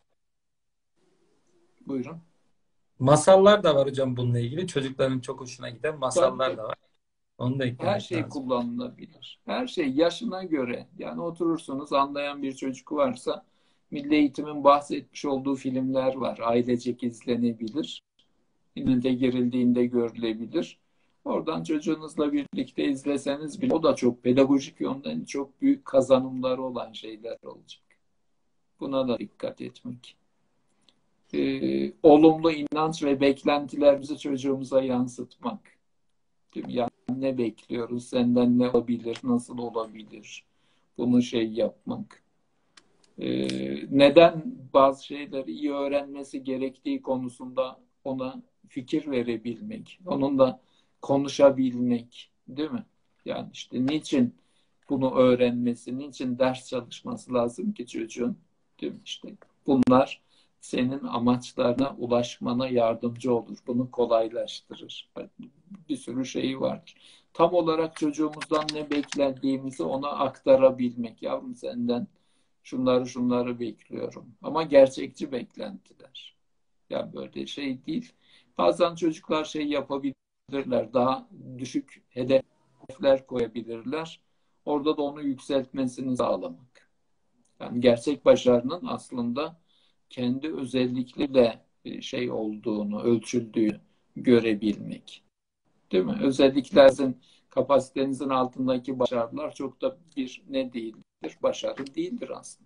Buyurun. masallar da var hocam bununla ilgili. Çocukların çok hoşuna giden Tabii masallar tabii. da var. Onu da Her eklemek şey lazım. kullanılabilir. Her şey yaşına göre. Yani oturursunuz anlayan bir çocuk varsa Milli Eğitim'in bahsetmiş olduğu filmler var. Ailecek izlenebilir. Yine de girildiğinde görülebilir. Oradan çocuğunuzla birlikte izleseniz bile o da çok pedagojik yönden çok büyük kazanımları olan şeyler olacak. Buna da dikkat etmek. Ee, olumlu inanç ve beklentilerimizi çocuğumuza yansıtmak. Değil mi? Yani ne bekliyoruz? Senden ne olabilir? Nasıl olabilir? Bunu şey yapmak. Ee, neden bazı şeyleri iyi öğrenmesi gerektiği konusunda ona fikir verebilmek. Onunla konuşabilmek. Değil mi? Yani işte niçin bunu öğrenmesi, niçin ders çalışması lazım ki çocuğun? Değil mi? İşte bunlar senin amaçlarına ulaşmana yardımcı olur. Bunu kolaylaştırır. Bir sürü şeyi var. Tam olarak çocuğumuzdan ne beklediğimizi ona aktarabilmek. Yavrum senden şunları şunları bekliyorum. Ama gerçekçi beklentiler. Yani böyle şey değil. Bazen çocuklar şey yapabilirler. Daha düşük hedefler koyabilirler. Orada da onu yükseltmesini sağlamak. Yani gerçek başarının aslında kendi özellikleriyle şey olduğunu, ölçüldüğünü görebilmek. Değil mi? Özelliklerinizin, kapasitenizin altındaki başarılar çok da bir ne değildir? Başarı değildir aslında.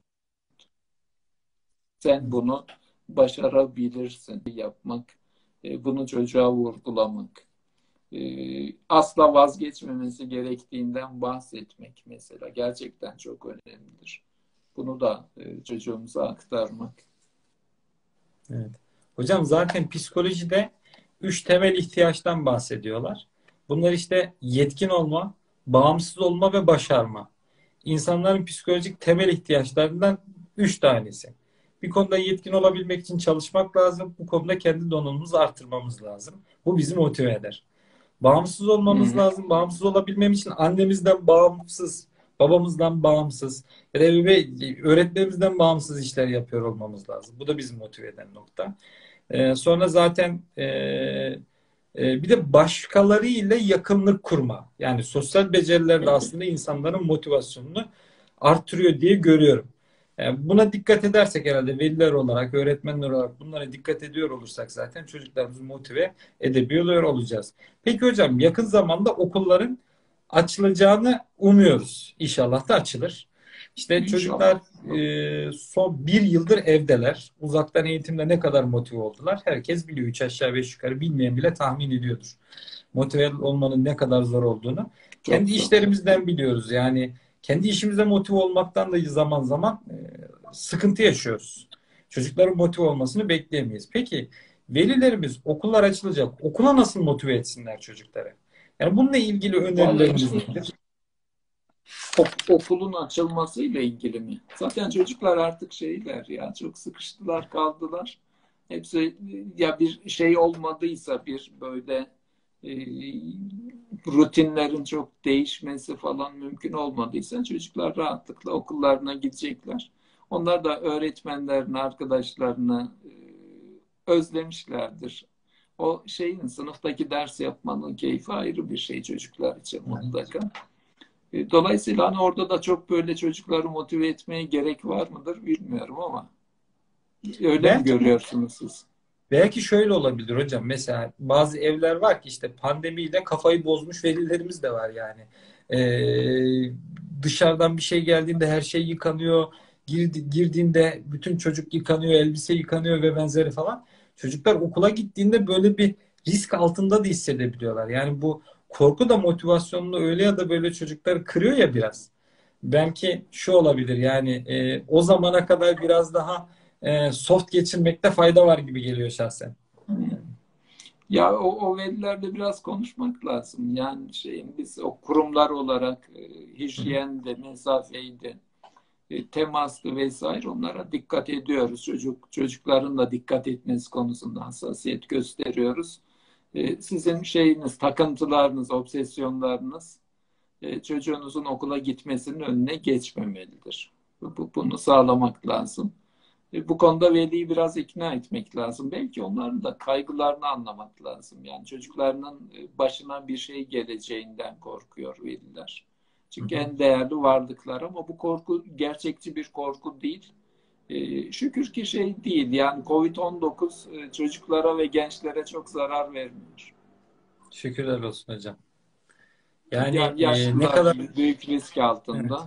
Sen bunu başarabilirsin yapmak, e, bunu çocuğa vurgulamak, e, asla vazgeçmemesi gerektiğinden bahsetmek mesela gerçekten çok önemlidir. Bunu da e, çocuğumuza aktarmak. Evet. Hocam zaten psikolojide üç temel ihtiyaçtan bahsediyorlar. Bunlar işte yetkin olma, bağımsız olma ve başarma. İnsanların psikolojik temel ihtiyaçlarından üç tanesi. Bir konuda yetkin olabilmek için çalışmak lazım. Bu konuda kendi donanımımızı artırmamız lazım. Bu bizi motive eder. Bağımsız Hı olmamız hı. lazım. Bağımsız olabilmem için annemizden bağımsız, babamızdan bağımsız, ya da ebeveyn- öğretmenimizden bağımsız işler yapıyor olmamız lazım. Bu da bizi motive eden nokta. Ee, sonra zaten e, e, bir de başkaları ile yakınlık kurma. Yani sosyal beceriler de Tabii. aslında insanların motivasyonunu artırıyor diye görüyorum. Yani buna dikkat edersek herhalde veliler olarak, öğretmenler olarak bunlara dikkat ediyor olursak zaten çocuklarımızı motive edebiliyor olacağız. Peki hocam yakın zamanda okulların açılacağını umuyoruz. İnşallah da açılır. İşte çocuklar İnşallah. e, son bir yıldır evdeler. Uzaktan eğitimde ne kadar motive oldular? Herkes biliyor. Üç aşağı beş yukarı bilmeyen bile tahmin ediyordur. Motive olmanın ne kadar zor olduğunu. Çok Kendi zor. işlerimizden biliyoruz. Yani kendi işimize motive olmaktan da zaman zaman e, sıkıntı yaşıyoruz. Çocukların motive olmasını bekleyemeyiz. Peki velilerimiz okullar açılacak. Okula nasıl motive etsinler çocukları? Yani bununla ilgili Vallahi önerileriniz işte nedir? ok- okulun açılmasıyla ilgili mi? Zaten çocuklar artık şeyler ya çok sıkıştılar kaldılar. Hepsi ya bir şey olmadıysa bir böyle e, rutinlerin çok değişmesi falan mümkün olmadıysa çocuklar rahatlıkla okullarına gidecekler. Onlar da öğretmenlerini, arkadaşlarını e, özlemişlerdir. O şeyin sınıftaki ders yapmanın keyfi ayrı bir şey çocuklar için mutlaka. E, Dolayısıyla hani orada da çok böyle çocukları motive etmeye gerek var mıdır bilmiyorum ama öyle mi Belki görüyorsunuz siz? belki şöyle olabilir hocam. Mesela bazı evler var ki işte pandemiyle kafayı bozmuş velilerimiz de var yani. Ee, Dışarıdan bir şey geldiğinde her şey yıkanıyor. Girdi, girdiğinde bütün çocuk yıkanıyor, elbise yıkanıyor ve benzeri falan. Çocuklar okula gittiğinde böyle bir risk altında da hissedebiliyorlar. Yani bu korku da motivasyonunu öyle ya da böyle çocukları kırıyor ya biraz. Belki şu olabilir yani e, o zamana kadar biraz daha e, soft geçirmekte fayda var gibi geliyor şahsen. Ya o, o verilerle biraz konuşmak lazım. Yani şeyin biz o kurumlar olarak e, Hı hı. hijyende, mesafeydi, e, temastı vesaire onlara dikkat ediyoruz. Çocuk çocukların da dikkat etmesi konusunda hassasiyet gösteriyoruz. E, sizin şeyiniz, takıntılarınız, obsesyonlarınız e, çocuğunuzun okula gitmesinin önüne geçmemelidir. Bu, bunu sağlamak lazım. E, Bu konuda veliyi biraz ikna etmek lazım. Belki onların da kaygılarını anlamak lazım. Yani çocuklarının e, başına bir şey geleceğinden korkuyor veliler. Hı Çünkü hı. en değerli varlıklar ama bu korku gerçekçi bir korku değil. E, şükür ki şey değil. Yani kovid on dokuz e, çocuklara ve gençlere çok zarar vermiyor. Şükürler olsun hocam. Yani Yani e, ne yaşlılar kadar büyük risk evet. altında.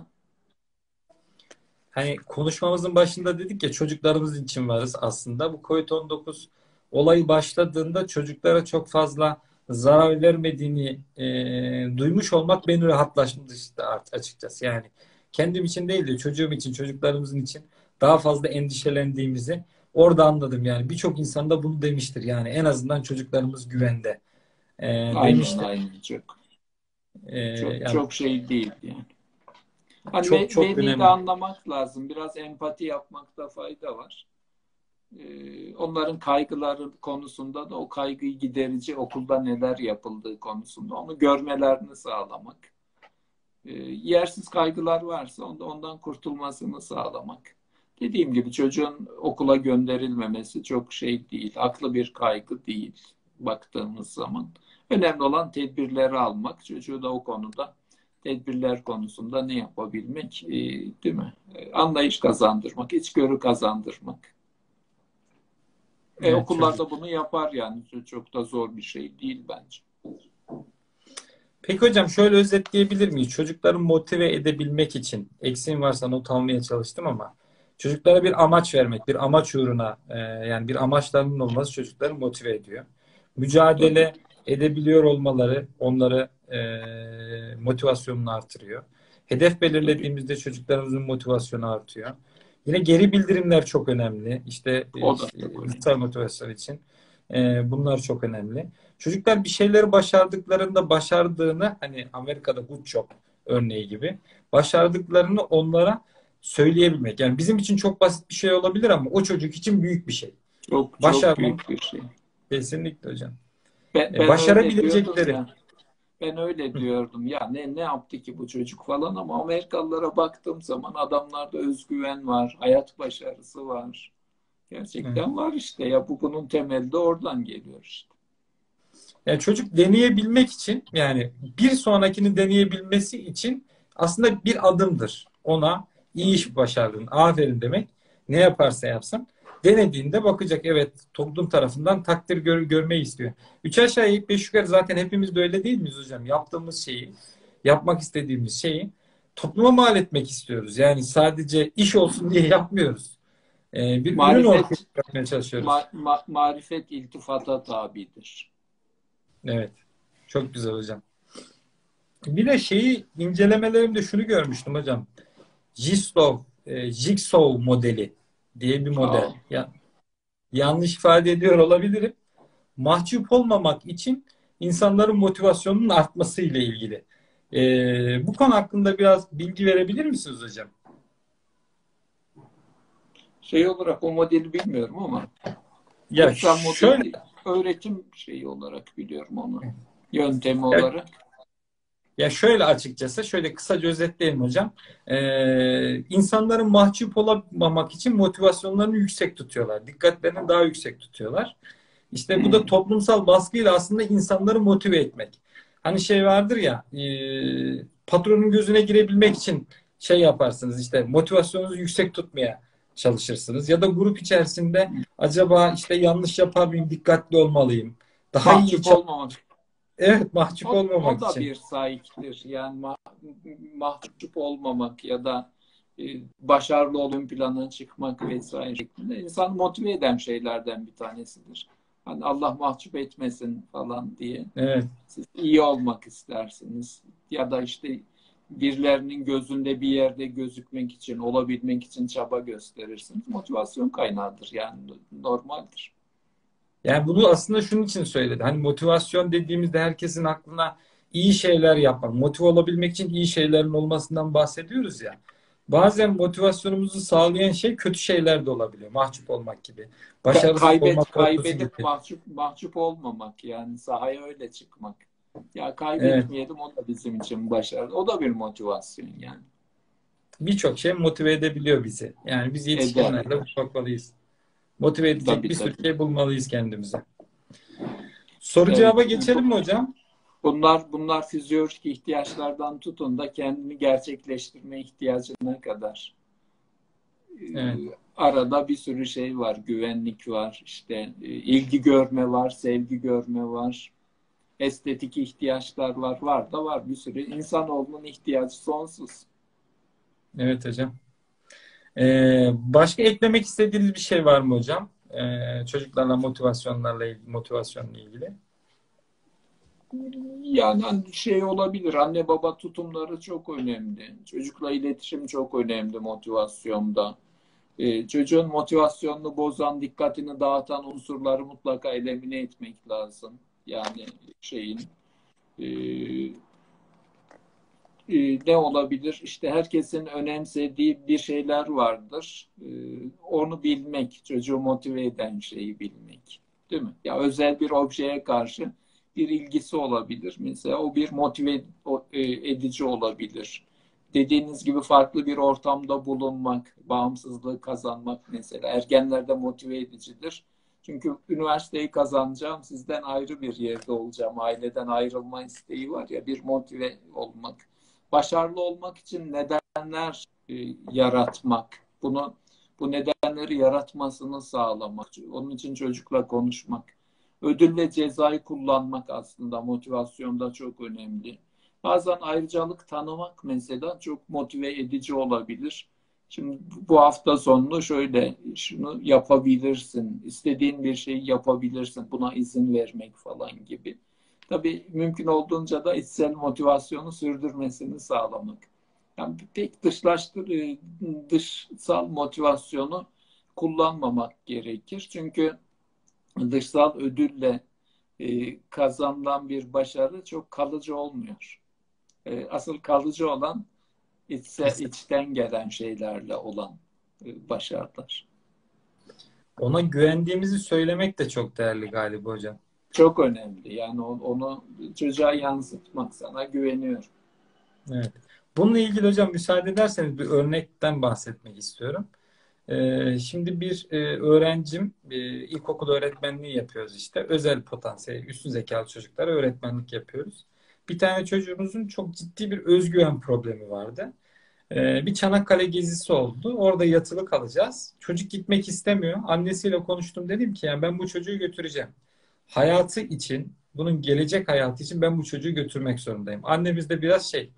Hani konuşmamızın başında dedik ya çocuklarımız için varız aslında. Bu kovid on dokuz olayı başladığında çocuklara çok fazla zarar vermediğini e, duymuş olmak beni rahatlaştırdı art- açıkçası. Yani kendim için değil de çocuğum için, çocuklarımızın için daha fazla endişelendiğimizi orada anladım. Yani birçok insan da bunu demiştir. Yani en azından çocuklarımız güvende e, Aynen demiştir. aynen çok. E, Çok Yani çok şey değil yani. Hani çok ve, çok veliyi de önemli. anlamak lazım. Biraz empati yapmakta fayda var. Ee, onların kaygıları konusunda da o kaygıyı giderici okulda neler yapıldığı konusunda onu görmelerini sağlamak. Ee, yersiz kaygılar varsa onda, ondan kurtulmasını sağlamak. Dediğim gibi çocuğun okula gönderilmemesi çok şey değil. Haklı bir kaygı değil baktığımız zaman. Önemli olan tedbirleri almak. Çocuğu da o konuda tedbirler konusunda ne yapabilmek, e, değil mi? E, anlayış kazandırmak, içgörü kazandırmak. E, Evet, çok. okullarda bunu yapar yani. Çok da zor bir şey değil bence. Peki hocam şöyle özetleyebilir miyiz? Çocukları motive edebilmek için eksiğim varsa not almaya çalıştım ama çocuklara bir amaç vermek, bir amaç uğruna e, yani bir amaçlarının olması çocukları motive ediyor. Tabii. Mücadele edebiliyor olmaları onları e, motivasyonunu artırıyor. Hedef Tabii. belirlediğimizde çocuklarımızın motivasyonu artıyor. Yine geri bildirimler çok önemli. İşte e, O da çok önemli. dışsal motivasyon için e, bunlar çok önemli. Çocuklar bir şeyleri başardıklarında başardığını hani Amerika'da good job örneği gibi başardıklarını onlara söyleyebilmek. Yani bizim için çok basit bir şey olabilir ama o çocuk için büyük bir şey. Çok çok Başarmak büyük bir şey. kesinlikle hocam. Ben, E, ben öyle diyordum başarabilecekleri. ya. Ben öyle Hı, diyordum. Ya ne ne yaptı ki bu çocuk falan ama Amerikalılara baktığım zaman adamlarda özgüven var, hayat başarısı var. hı. Gerçekten var işte ya bu bunun temeli de oradan geliyor işte. Yani çocuk deneyebilmek için yani bir sonrakini deneyebilmesi için aslında bir adımdır. Ona iyi Tabii. iş başardın, aferin demek. Ne yaparsa yapsın. Denediğinde bakacak evet toplum tarafından takdir gör, görmeyi istiyor. Üç aşağı beş yukarı zaten hepimiz de öyle değil miyiz hocam? Yaptığımız şeyi, yapmak istediğimiz şeyi topluma mal etmek istiyoruz. Yani sadece iş olsun diye yapmıyoruz. Ee, bir ürün ortaya Marifet çıkartmaya çalışıyoruz. ma- ma- marifet iltifata tabidir. Evet. Çok güzel hocam. Bir de şeyi incelemelerimde şunu görmüştüm hocam. Jigsaw, e, Jigsaw modeli diye bir model. Aa, Ya, yanlış ifade ediyor olabilirim. Mahcup olmamak için insanların motivasyonunun artması ile ilgili. E, bu konu hakkında biraz bilgi verebilir misiniz hocam? şey olarak o modeli bilmiyorum ama Ya Kutsal şöyle modeli öğretim şeyi olarak biliyorum onu. Yöntemi olarak. Ya şöyle açıkçası, şöyle kısaca özetleyelim hocam. Ee, insanların mahcup olamamak için motivasyonlarını yüksek tutuyorlar. Dikkatlerini daha yüksek tutuyorlar. İşte bu da Hmm. toplumsal baskıyla aslında insanları motive etmek. Hani şey vardır ya, e, patronun gözüne girebilmek için şey yaparsınız, işte motivasyonunuzu yüksek tutmaya çalışırsınız. Ya da grup içerisinde acaba işte yanlış yapar mıyım, dikkatli olmalıyım. Daha iyi Mahcup çal- olmamak. Evet, mahcup O, o olmamak da için. bir saiktir. Yani ma mahcup olmamak ya da e, başarılı olun planına çıkmak vesaire şeklinde insanı motive eden şeylerden bir tanesidir. Hani Allah mahcup etmesin falan diye. Evet. Siz iyi olmak istersiniz. Ya da işte birilerinin gözünde bir yerde gözükmek için, olabilmek için çaba gösterirsiniz. Motivasyon kaynağıdır yani normaldir. Yani bunu aslında şunun için söyledi. Hani motivasyon dediğimizde herkesin aklına iyi şeyler yapmak, motive olabilmek için iyi şeylerin olmasından bahsediyoruz ya. Bazen motivasyonumuzu sağlayan şey kötü şeyler de olabiliyor. Mahcup olmak gibi. Başarısız olma Kaybet, korkusu kaybedip gibi. mahcup, mahcup olmamak yani sahaya öyle çıkmak. Ya Evet. kaybetmeyelim o da bizim için başarı. O da bir motivasyon yani. Birçok şey motive edebiliyor bizi. Yani biz Eder yetişkinlerle eder. bu bakmalıyız. Motive edecek Tabii bir sürü tabii. şey bulmalıyız kendimize. Soru cevaba Evet. geçelim mi hocam? Bunlar bunlar fizyolojik ihtiyaçlardan tutun da kendini gerçekleştirme ihtiyacına kadar. Evet. Ee, arada bir sürü şey var. Güvenlik var, işte e, ilgi görme var, sevgi görme var, estetik ihtiyaçlar var. Var da var bir sürü. İnsanoğlunun ihtiyacı sonsuz. Evet hocam. Ee, başka eklemek istediğiniz bir şey var mı hocam? Ee, çocuklarla motivasyonlarla ilgili, motivasyonla ilgili. Yani hani şey olabilir. Anne baba tutumları çok önemli. Çocukla iletişim çok önemli motivasyonda. Ee, çocuğun motivasyonunu bozan, dikkatini dağıtan unsurları mutlaka elimine etmek lazım. Yani şeyin e, e, ne olabilir? İşte herkesin önemsediği bir şeyler vardır. E, onu bilmek, çocuğu motive eden şeyi bilmek. Değil mi? Ya özel bir objeye karşı bir ilgisi olabilir. Mesela o bir motive edici olabilir. Dediğiniz gibi farklı bir ortamda bulunmak, bağımsızlığı kazanmak mesela ergenlerde motive edicidir. Çünkü üniversiteyi kazanacağım, sizden ayrı bir yerde olacağım, aileden ayrılma isteği var ya, bir motive olmak. Başarılı olmak için nedenler e, yaratmak, bunu bu nedenleri yaratmasını sağlamak, onun için çocukla konuşmak, ödül ve cezayı kullanmak aslında motivasyonda çok önemli. Bazen ayrıcalık tanımak mesela çok motive edici olabilir. Şimdi bu hafta sonunu şöyle, şunu yapabilirsin, istediğin bir şeyi yapabilirsin, buna izin vermek falan gibi. Tabii mümkün olduğunca da içsel motivasyonu sürdürmesini sağlamak. Yani pek dışlaştır, e, dışsal motivasyonu kullanmamak gerekir. Çünkü dışsal ödülle e, kazanılan bir başarı çok kalıcı olmuyor. E, asıl kalıcı olan içse, içten gelen şeylerle olan e, başarılar. Ona güvendiğimizi söylemek de çok değerli galiba hocam. Çok önemli. Yani onu çocuğa yansıtmak, sana güveniyorum. Evet. Bununla ilgili hocam müsaade ederseniz bir örnekten bahsetmek istiyorum. Ee, şimdi bir e, öğrencim e, ilkokul öğretmenliği yapıyoruz işte. Özel potansiyel, üstün zekalı çocuklara öğretmenlik yapıyoruz. Bir tane çocuğumuzun çok ciddi bir özgüven problemi vardı. Ee, bir Çanakkale gezisi oldu. Orada yatılı kalacağız. Çocuk gitmek istemiyor. Annesiyle konuştum. Dedim ki yani ben bu çocuğu götüreceğim. Hayatı için, bunun gelecek hayatı için ben bu çocuğu götürmek zorundayım. Annemiz de biraz şey,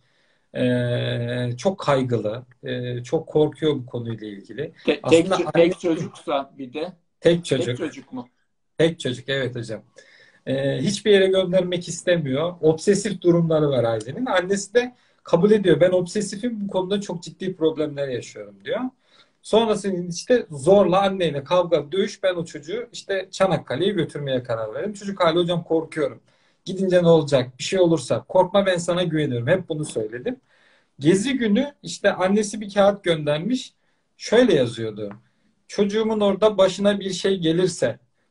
e, çok kaygılı, e, çok korkuyor bu konuyla ilgili. Te- tek, Aslında anne tek çocuksa bir de tek tek çocuk, çocuk mu? tek çocuk evet hocam. E, hiçbir yere göndermek istemiyor. Obsesif durumları var ailenin. Annesi de kabul ediyor. Ben obsesifim, bu konuda çok ciddi problemler yaşıyorum diyor. Sonrasında işte zorla anneyle kavga, dövüş, ben o çocuğu işte Çanakkale'ye götürmeye karar verdim. Çocuk hala hocam korkuyorum. Gidince ne olacak? Bir şey olursa korkma, ben sana güveniyorum. Hep bunu söyledim. Gezi günü işte annesi bir kağıt göndermiş. Şöyle yazıyordu. Çocuğumun orada başına bir şey gelirse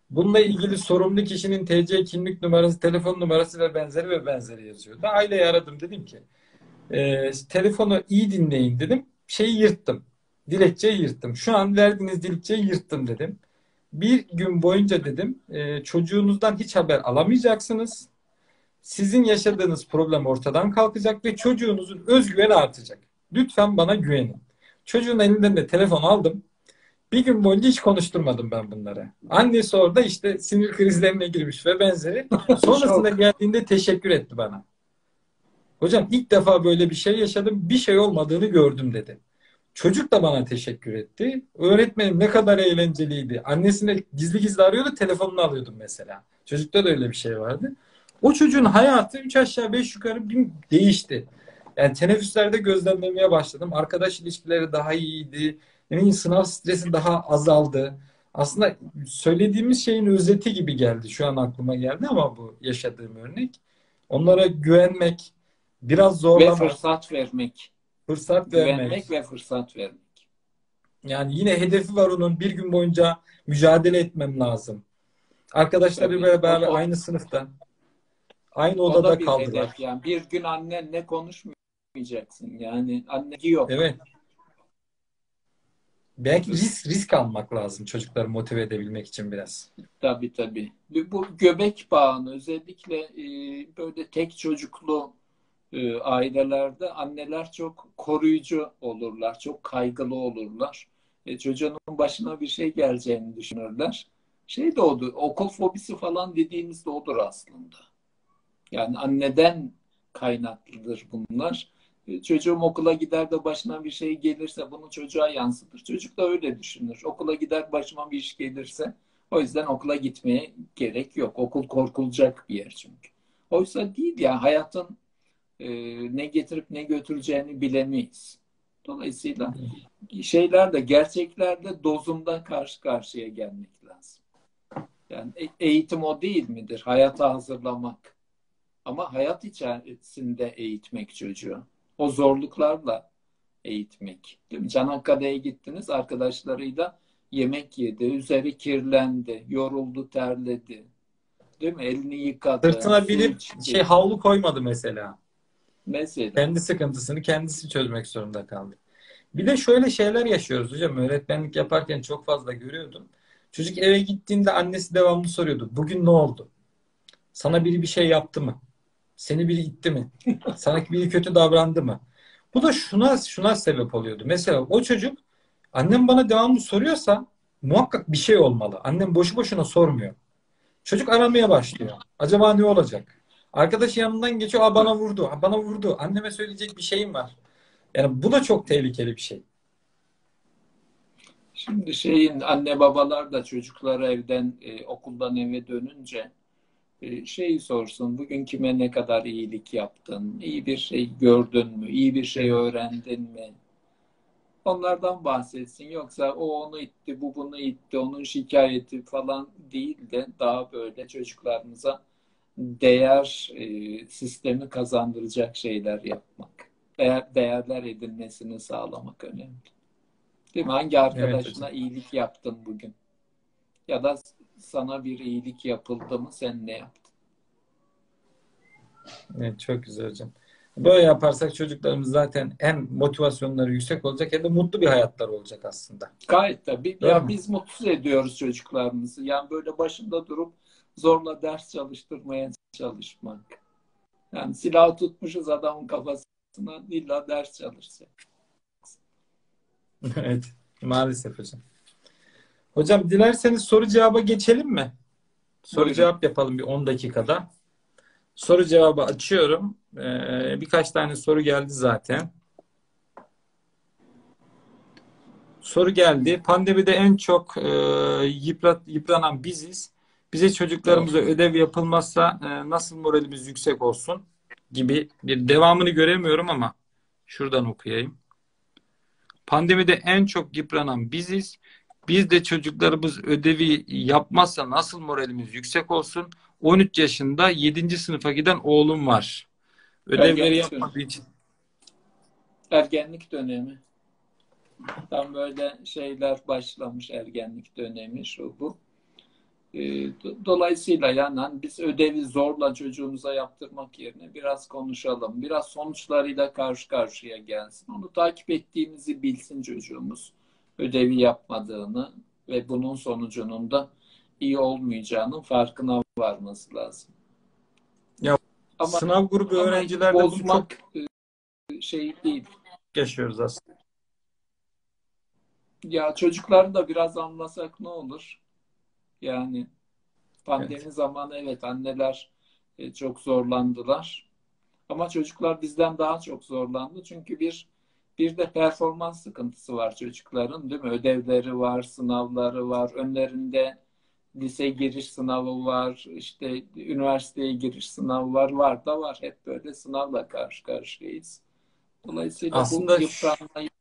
Bununla ilgili sorumlu kişinin T C kimlik numarası, telefon numarası ve benzeri ve benzeri yazıyordu. Aileyi aradım, dedim ki e, telefonu iyi dinleyin dedim. Şeyi yırttım. Dilekçeyi yırttım. Şu an verdiğiniz dilekçeyi yırttım dedim. Bir gün boyunca dedim e, çocuğunuzdan hiç haber alamayacaksınız. Sizin yaşadığınız problem ortadan kalkacak ve çocuğunuzun özgüveni artacak. Lütfen bana güvenin. Çocuğun elinden de telefon aldım. Bir gün boyunca hiç konuşturmadım ben bunları. Annesi orada işte sinir krizlerine girmiş ve benzeri. Sonrasında Şok. geldiğinde teşekkür etti bana. Hocam ilk defa böyle bir şey yaşadım. Bir şey olmadığını gördüm dedi. Çocuk da bana teşekkür etti. Öğretmenim ne kadar eğlenceliydi. Annesine gizli gizli arıyordu, telefonunu alıyordum mesela. Çocukta da öyle bir şey vardı. O çocuğun hayatı üç aşağı beş yukarı bir değişti. Yani teneffüslerde gözlemlemeye başladım. Arkadaş ilişkileri daha iyiydi. Yani sınav stresi daha azaldı. Aslında söylediğimiz şeyin özeti gibi geldi. Şu an aklıma geldi ama bu yaşadığım örnek. Onlara güvenmek, biraz Ve zorlamak, fırsat vermek. fırsat Güvenmek vermek. ve fırsat vermek. Yani yine hedefi var onun. Bir gün boyunca mücadele etmem lazım. Tabii. Arkadaşlarıyla O, beraber o, aynı sınıfta, aynı o da odada bir kaldılar. hedef yani. Bir gün annenle konuşmayacaksın. Yani anne yok. Evet. Belki risk risk almak lazım çocukları motive edebilmek için biraz. Tabii tabii. Bu göbek bağını özellikle e, böyle tek çocuklu e, ailelerde anneler çok koruyucu olurlar, çok kaygılı olurlar. E, çocuğun başına bir şey geleceğini düşünürler. Şey de odur, okul fobisi falan dediğimiz de odur aslında. Yani anneden kaynaklıdır bunlar. E, Çocuğum okula gider de başına bir şey gelirse bunu çocuğa yansıtır. Çocuk da öyle düşünür. Okula gider başıma bir iş gelirse o yüzden okula gitmeye gerek yok. Okul korkulacak bir yer çünkü. Oysa değil ya hayatın e, ne getirip ne götüreceğini bilemeyiz. Dolayısıyla şeylerde gerçeklerde dozunda karşı karşıya gelmek lazım. Yani e- eğitim o değil midir? Hayata hazırlamak. Ama hayat içerisinde eğitmek çocuğu. O zorluklarla eğitmek. Değil mi? Çanakkale'ye gittiniz arkadaşlarıyla yemek yedi, üzeri kirlendi, yoruldu, terledi. Değil mi? Elini yıkadı, Sırtına su binip şey içti. havlu koymadı mesela. Mesela. Kendi sıkıntısını kendisi çözmek zorunda kaldı. Bir de şöyle şeyler yaşıyoruz hocam. Öğretmenlik yaparken çok fazla görüyordum. Çocuk eve gittiğinde annesi devamlı soruyordu. Bugün ne oldu? Sana biri bir şey yaptı mı? Seni biri itti mi? Sana biri kötü davrandı mı? Bu da şuna şuna sebep oluyordu. Mesela o çocuk annem bana devamlı soruyorsa muhakkak bir şey olmalı. Annem boşu boşuna sormuyor. Çocuk aramaya başlıyor. Acaba ne olacak? Arkadaşı yanından geçiyor. Aa, bana vurdu. Aa, bana vurdu. Anneme söyleyecek bir şeyim var. Yani bu da çok tehlikeli bir şey. Şimdi şeyin anne babalar da çocukları evden e, okuldan eve dönünce e, şeyi sorsun. Bugün kime ne kadar iyilik yaptın? İyi bir şey gördün mü? İyi bir şey Evet. öğrendin mi? Onlardan bahsetsin. Yoksa o onu itti, bu bunu itti, onun şikayeti falan değil de daha böyle çocuklarımıza değer e, sistemi kazandıracak şeyler yapmak. Değer, değerler edinmesini sağlamak önemli. Değil mi? Hangi Evet hocam. arkadaşına iyilik yaptın bugün? Ya da sana bir iyilik yapıldı mı? Sen ne yaptın? Evet, çok güzel hocam. Böyle yaparsak çocuklarımız zaten hem motivasyonları yüksek olacak hem de mutlu bir hayatları olacak aslında. Gayet tabii. Değil Ya mi? biz mutsuz ediyoruz çocuklarımızı. Yani böyle başında durup zorla ders çalıştırmaya çalışmak. Yani silah tutmuşuz adamın kafasına illa ders çalışacak. Evet. Maalesef hocam. Hocam dilerseniz soru cevaba geçelim mi? Soru Buyurun. cevap yapalım bir on dakikada. Soru cevabı açıyorum. Ee, birkaç tane soru geldi zaten. Soru geldi. Pandemide en çok e, yıprat, yıpranan biziz. Bize çocuklarımıza Of. ödev yapılmazsa e, nasıl moralimiz yüksek olsun gibi bir devamını göremiyorum ama şuradan okuyayım. Pandemide en çok yıpranan biziz. Biz de çocuklarımız ödevi yapmazsa nasıl moralimiz yüksek olsun? on üç yaşında yedinci sınıfa giden oğlum var. Ödevleri Ergenlik dönemi. yapmadığı için. Ergenlik dönemi. Tam böyle şeyler başlamış ergenlik dönemi şu bu. E, Dolayısıyla yani hani biz ödevi zorla çocuğumuza yaptırmak yerine biraz konuşalım. Biraz sonuçlarıyla karşı karşıya gelsin. Onu takip ettiğimizi bilsin çocuğumuz. Ödevi yapmadığını ve bunun sonucunun da iyi olmayacağının farkına varması lazım. Ya Ama sınav grubu ama öğrencilerde bunu çok bozmak şey değil. yaşıyoruz aslında. Ya çocukları da biraz anlasak ne olur? Yani Evet. pandemi zamanı evet anneler e, çok zorlandılar. Ama çocuklar bizden daha çok zorlandı. Çünkü bir bir de performans sıkıntısı var çocukların, değil mi? Ödevleri var, sınavları var. Önlerinde lise giriş sınavı var, işte üniversiteye giriş sınavı var, var da var. Hep böyle sınavla karşı karşıyayız. Dolayısıyla bu Aslında ş- yıpranmayı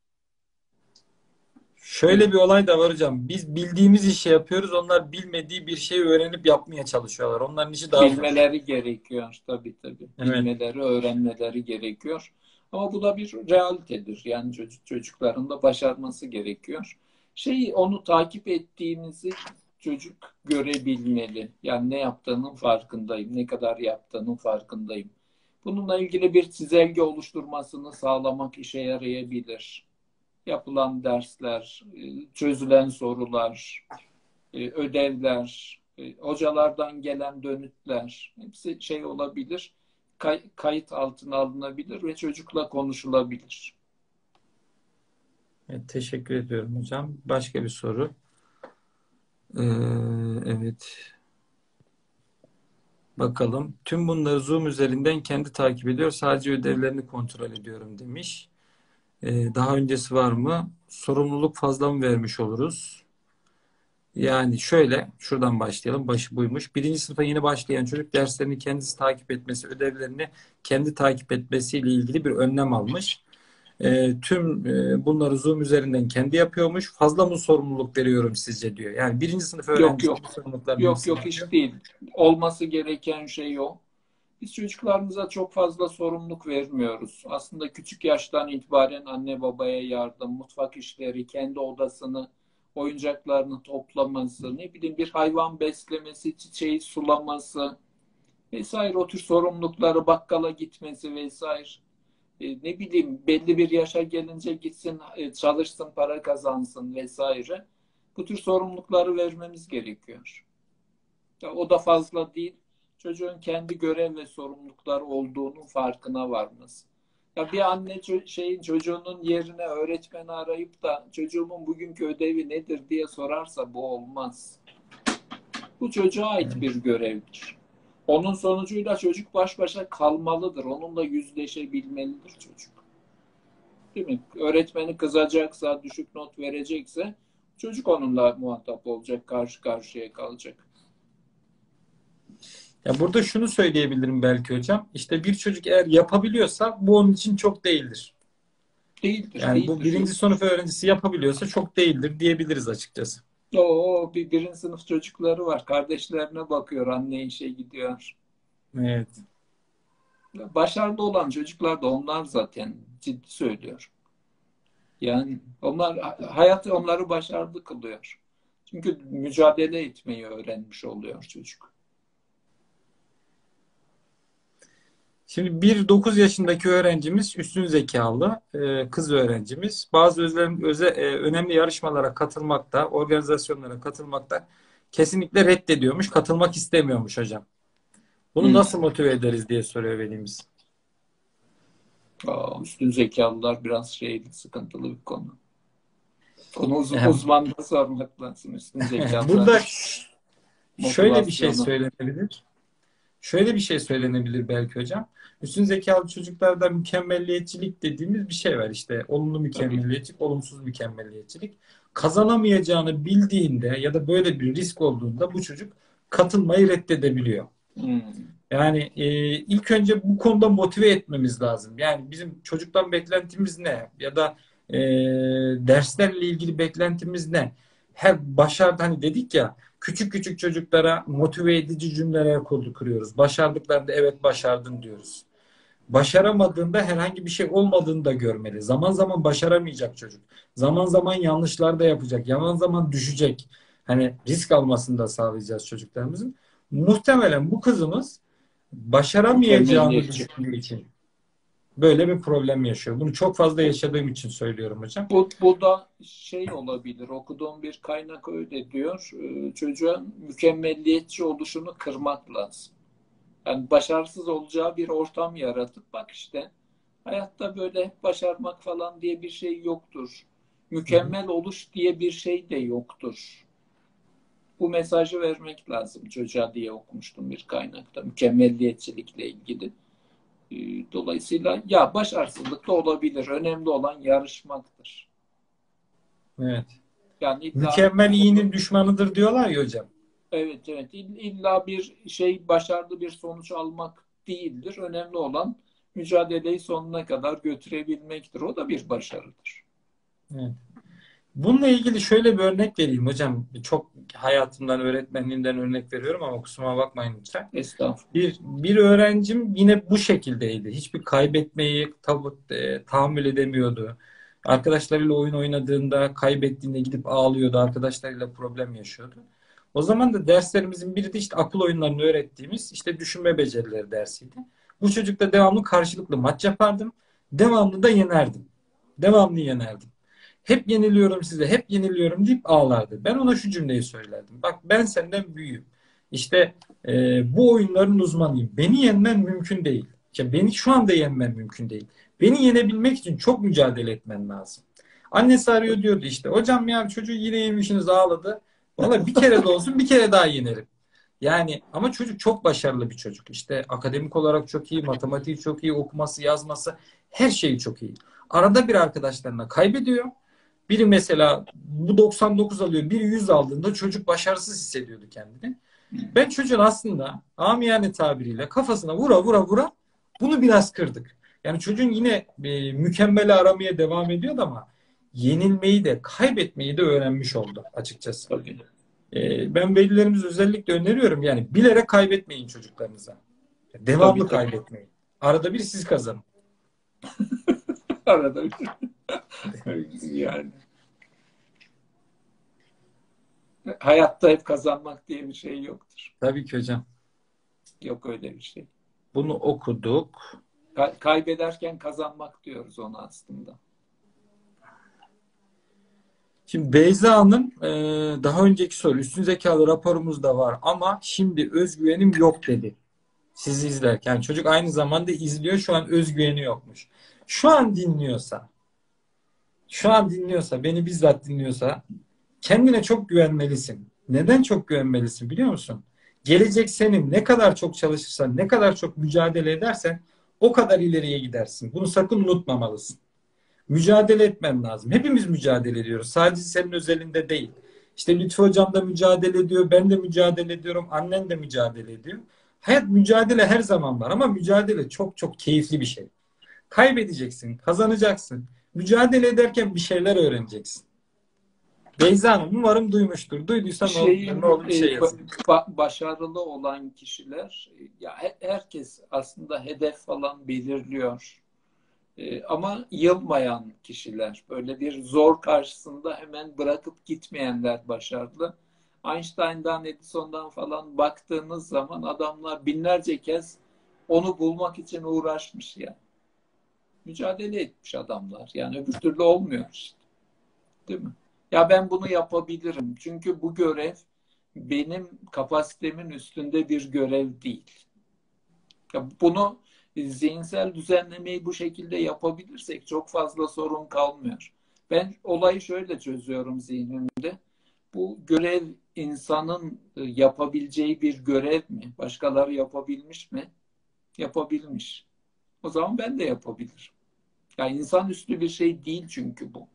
şöyle buyurun. bir olay da var hocam. Biz bildiğimiz işi yapıyoruz. Onlar bilmediği bir şeyi öğrenip yapmaya çalışıyorlar. Onların işi daha zor. Bilmeleri gerekiyor tabii tabii. Evet. Bilmeleri, öğrenmeleri gerekiyor. Ama bu da bir realitedir. Yani çocuk, çocukların da başarması gerekiyor. Şey onu takip ettiğimizi çocuk görebilmeli. Yani ne yaptığının farkındayım, ne kadar yaptığının farkındayım. Bununla ilgili bir çizelge oluşturmasını sağlamak işe yarayabilir. Yapılan dersler, çözülen sorular, e, ödevler, e, hocalardan gelen dönütler hepsi şey olabilir, kay- kayıt altına alınabilir ve çocukla konuşulabilir. Evet, teşekkür ediyorum hocam. Başka bir soru. Ee, evet. Bakalım. Tüm bunları Zoom üzerinden kendi takip ediyor. Sadece ödevlerini kontrol ediyorum demiş. Ee, daha öncesi var mı? Sorumluluk fazla mı vermiş oluruz? Yani şöyle, şuradan başlayalım. Başı buymuş. Birinci sınıfa yeni başlayan çocuk derslerini kendisi takip etmesi, ödevlerini kendi takip etmesiyle ilgili bir önlem almış. E, tüm e, bunları Zoom üzerinden kendi yapıyormuş. Fazla mı sorumluluk veriyorum sizce diyor. Yani birinci sınıf Yok öğrencisi yok. bu sorumlulukların Yok hepsini yok yapıyor. hiç değil. Olması gereken şey o. Biz çocuklarımıza çok fazla sorumluluk vermiyoruz. Aslında küçük yaştan itibaren anne babaya yardım, mutfak işleri, kendi odasını, oyuncaklarını toplaması, ne bileyim bir hayvan beslemesi, çiçeği sulaması vesaire o tür sorumlulukları bakkala gitmesi vesaire. E, ne bileyim belli bir yaşa gelince gitsin e, çalışsın para kazansın vesaire. Bu tür sorumlulukları vermemiz gerekiyor. Ya, o da fazla değil. Çocuğun kendi görev ve sorumlulukları olduğunun farkına varması. Ya bir anne ço- şeyin çocuğunun yerine öğretmeni arayıp da çocuğumun bugünkü ödevi nedir diye sorarsa bu olmaz. Bu çocuğa ait bir görevdir. Onun sonucuyla çocuk baş başa kalmalıdır. Onunla yüzleşebilmelidir çocuk. Değil mi? Öğretmeni kızacaksa, düşük not verecekse çocuk onunla muhatap olacak, karşı karşıya kalacak. Ya burada şunu söyleyebilirim belki hocam. İşte bir çocuk eğer yapabiliyorsa bu onun için çok değildir. Değildir, Yani bu değildir. birinci Yok. sınıf öğrencisi yapabiliyorsa çok değildir diyebiliriz açıkçası. O bir birinci sınıf çocukları var. Kardeşlerine bakıyor, anne işe gidiyor. Evet. Başarılı olan çocuklar da onlar zaten ciddi söylüyor. Yani onlar hayatı onları başarılı kılıyor. Çünkü mücadele etmeyi öğrenmiş oluyor çocuk. Şimdi bir dokuz yaşındaki öğrencimiz üstün zekalı e, kız öğrencimiz. Bazı özel, öze, e, önemli yarışmalara katılmakta, organizasyonlara katılmakta kesinlikle reddediyormuş, katılmak istemiyormuş hocam. Bunu Hmm. nasıl motive ederiz diye soruyor velimiz. Aa, üstün zekalılar biraz şey sıkıntılı bir konu. Onu uz Yani, uzmanına sormak lazım. Üstün burada zekalıların ş- şöyle bir şey motivasyonu. söylenebilir. Şöyle bir şey söylenebilir belki hocam. Üstün zekalı çocuklarda mükemmelliyetçilik dediğimiz bir şey var işte. Olumlu Tabii. mükemmelliyetçilik, olumsuz mükemmelliyetçilik. Kazanamayacağını bildiğinde ya da böyle bir risk olduğunda bu çocuk katılmayı reddedebiliyor. Hmm. Yani e, ilk önce bu konuda motive etmemiz lazım. Yani bizim çocuktan beklentimiz ne? Ya da e, derslerle ilgili beklentimiz ne? Her başardı hani dedik ya küçük küçük çocuklara motive edici cümleler kurdu kuruyoruz. Başardıklarında evet başardın diyoruz. Başaramadığında herhangi bir şey olmadığını da görmeli. Zaman zaman başaramayacak çocuk. Zaman zaman yanlışlar da yapacak. Zaman zaman düşecek. hani risk almasını da sağlayacağız çocuklarımızın. Muhtemelen bu kızımız başaramayacağını Mükemmeliyetçi. düşündüğü için böyle bir problem yaşıyor. Bunu çok fazla yaşadığım için söylüyorum hocam. Bu, bu da şey olabilir. Okuduğum bir kaynak öyle diyor. Ee, Çocuğun mükemmelliyetçi oluşunu kırmak lazım. Yani başarısız olacağı bir ortam yaratıp bak işte hayatta böyle hep başarmak falan diye bir şey yoktur. Hı hı. Mükemmel oluş diye bir şey de yoktur. Bu mesajı vermek lazım çocuğa diye okumuştum bir kaynakta. Mükemmelliyetçilikle ilgili. Ee, Dolayısıyla ya başarısızlık da olabilir. Önemli olan yarışmaktır. Evet. Yani illa Mükemmel bunu iyinin düşmanıdır diyorlar ya hocam. evet evet illa bir şey başarılı bir sonuç almak değildir. Önemli olan mücadeleyi sonuna kadar götürebilmektir. O da bir başarıdır. Evet. Bununla ilgili şöyle bir örnek vereyim hocam. Çok hayatımdan, öğretmenliğimden örnek veriyorum ama kusuruma bakmayın lütfen. Estağfurullah. Bir, bir öğrencim yine bu şekildeydi. Hiçbir kaybetmeyi tav- e, tahammül edemiyordu. Arkadaşlarıyla oyun oynadığında, kaybettiğinde gidip ağlıyordu. Arkadaşlarıyla problem yaşıyordu. O zaman da derslerimizin biri de işte akıl oyunlarını öğrettiğimiz işte düşünme becerileri dersiydi. Bu çocukla devamlı karşılıklı maç yapardım. Devamlı da yenerdim. Devamlı yenerdim. Hep yeniliyorum size, hep yeniliyorum deyip ağlardı. Ben ona şu cümleyi söylerdim. Bak ben senden büyüğüm. İşte e, bu oyunların uzmanıyım. Beni yenmen mümkün değil. İşte beni şu anda yenmen mümkün değil. Beni yenebilmek için çok mücadele etmen lazım. Annesi arıyor diyordu işte. Hocam ya çocuğu yine yemişsiniz ağladı. Valla bir kere de olsun bir kere daha yenerim. Yani ama çocuk çok başarılı bir çocuk. İşte akademik olarak çok iyi, matematiği çok iyi, okuması, yazması her şeyi çok iyi. Arada bir arkadaşlarına kaybediyor. Biri mesela bu doksan dokuz alıyor, biri yüz aldığında çocuk başarısız hissediyordu kendini. Ben çocuğun aslında amiyane tabiriyle kafasına vura vura vura bunu biraz kırdık. Yani çocuğun yine e, mükemmeli aramaya devam ediyordu ama yenilmeyi de kaybetmeyi de öğrenmiş oldu açıkçası. Tabii. E, ben velilerimize özellikle öneriyorum yani bilerek kaybetmeyin çocuklarınıza. Tabii Devamlı tabii. kaybetmeyin. Arada bir siz kazanın. Arada bir. Yani hayatta hep kazanmak diye bir şey yoktur. Tabii ki hocam. Yok öyle bir şey. Bunu okuduk. Ka- kaybederken kazanmak diyoruz ona aslında. Şimdi Beyza Hanım e, daha önceki soru üstün zekalı raporumuz da var ama şimdi özgüvenim yok dedi. Sizi izlerken çocuk aynı zamanda izliyor şu an özgüveni yokmuş. Şu an dinliyorsa şu an dinliyorsa beni bizzat dinliyorsa kendine çok güvenmelisin. Neden çok güvenmelisin biliyor musun? Gelecek senin ne kadar çok çalışırsan ne kadar çok mücadele edersen o kadar ileriye gidersin. Bunu sakın unutmamalısın. Mücadele etmen lazım. Hepimiz mücadele ediyoruz. Sadece senin özelinde değil. İşte Lütfü Hocam da mücadele ediyor. Ben de mücadele ediyorum. Annen de mücadele ediyor. Hayat mücadele her zaman var ama mücadele çok çok keyifli bir şey. Kaybedeceksin, kazanacaksın. Mücadele ederken bir şeyler öğreneceksin. Beyza Hanım umarım duymuştur. Duyduysa ne olur, Şeyin ne olur bir e, şey yazın. ba- başarılı olan kişiler ya he- herkes aslında hedef falan belirliyor. E, ama yılmayan kişiler, böyle bir zor karşısında hemen bırakıp gitmeyenler başarılı. Einstein'dan, Edison'dan falan baktığınız zaman adamlar binlerce kez onu bulmak için uğraşmış ya. Mücadele etmiş adamlar. Yani öbür türlü olmuyor işte. Değil mi? Ya ben bunu yapabilirim. Çünkü bu görev benim kapasitemin üstünde bir görev değil. Ya bunu zihinsel düzenlemeyi bu şekilde yapabilirsek çok fazla sorun kalmıyor. Ben olayı şöyle çözüyorum zihnimde. Bu görev insanın yapabileceği bir görev mi? Başkaları yapabilmiş mi? Yapabilmiş. O zaman ben de yapabilirim. Yani insanüstü bir şey değil çünkü bu.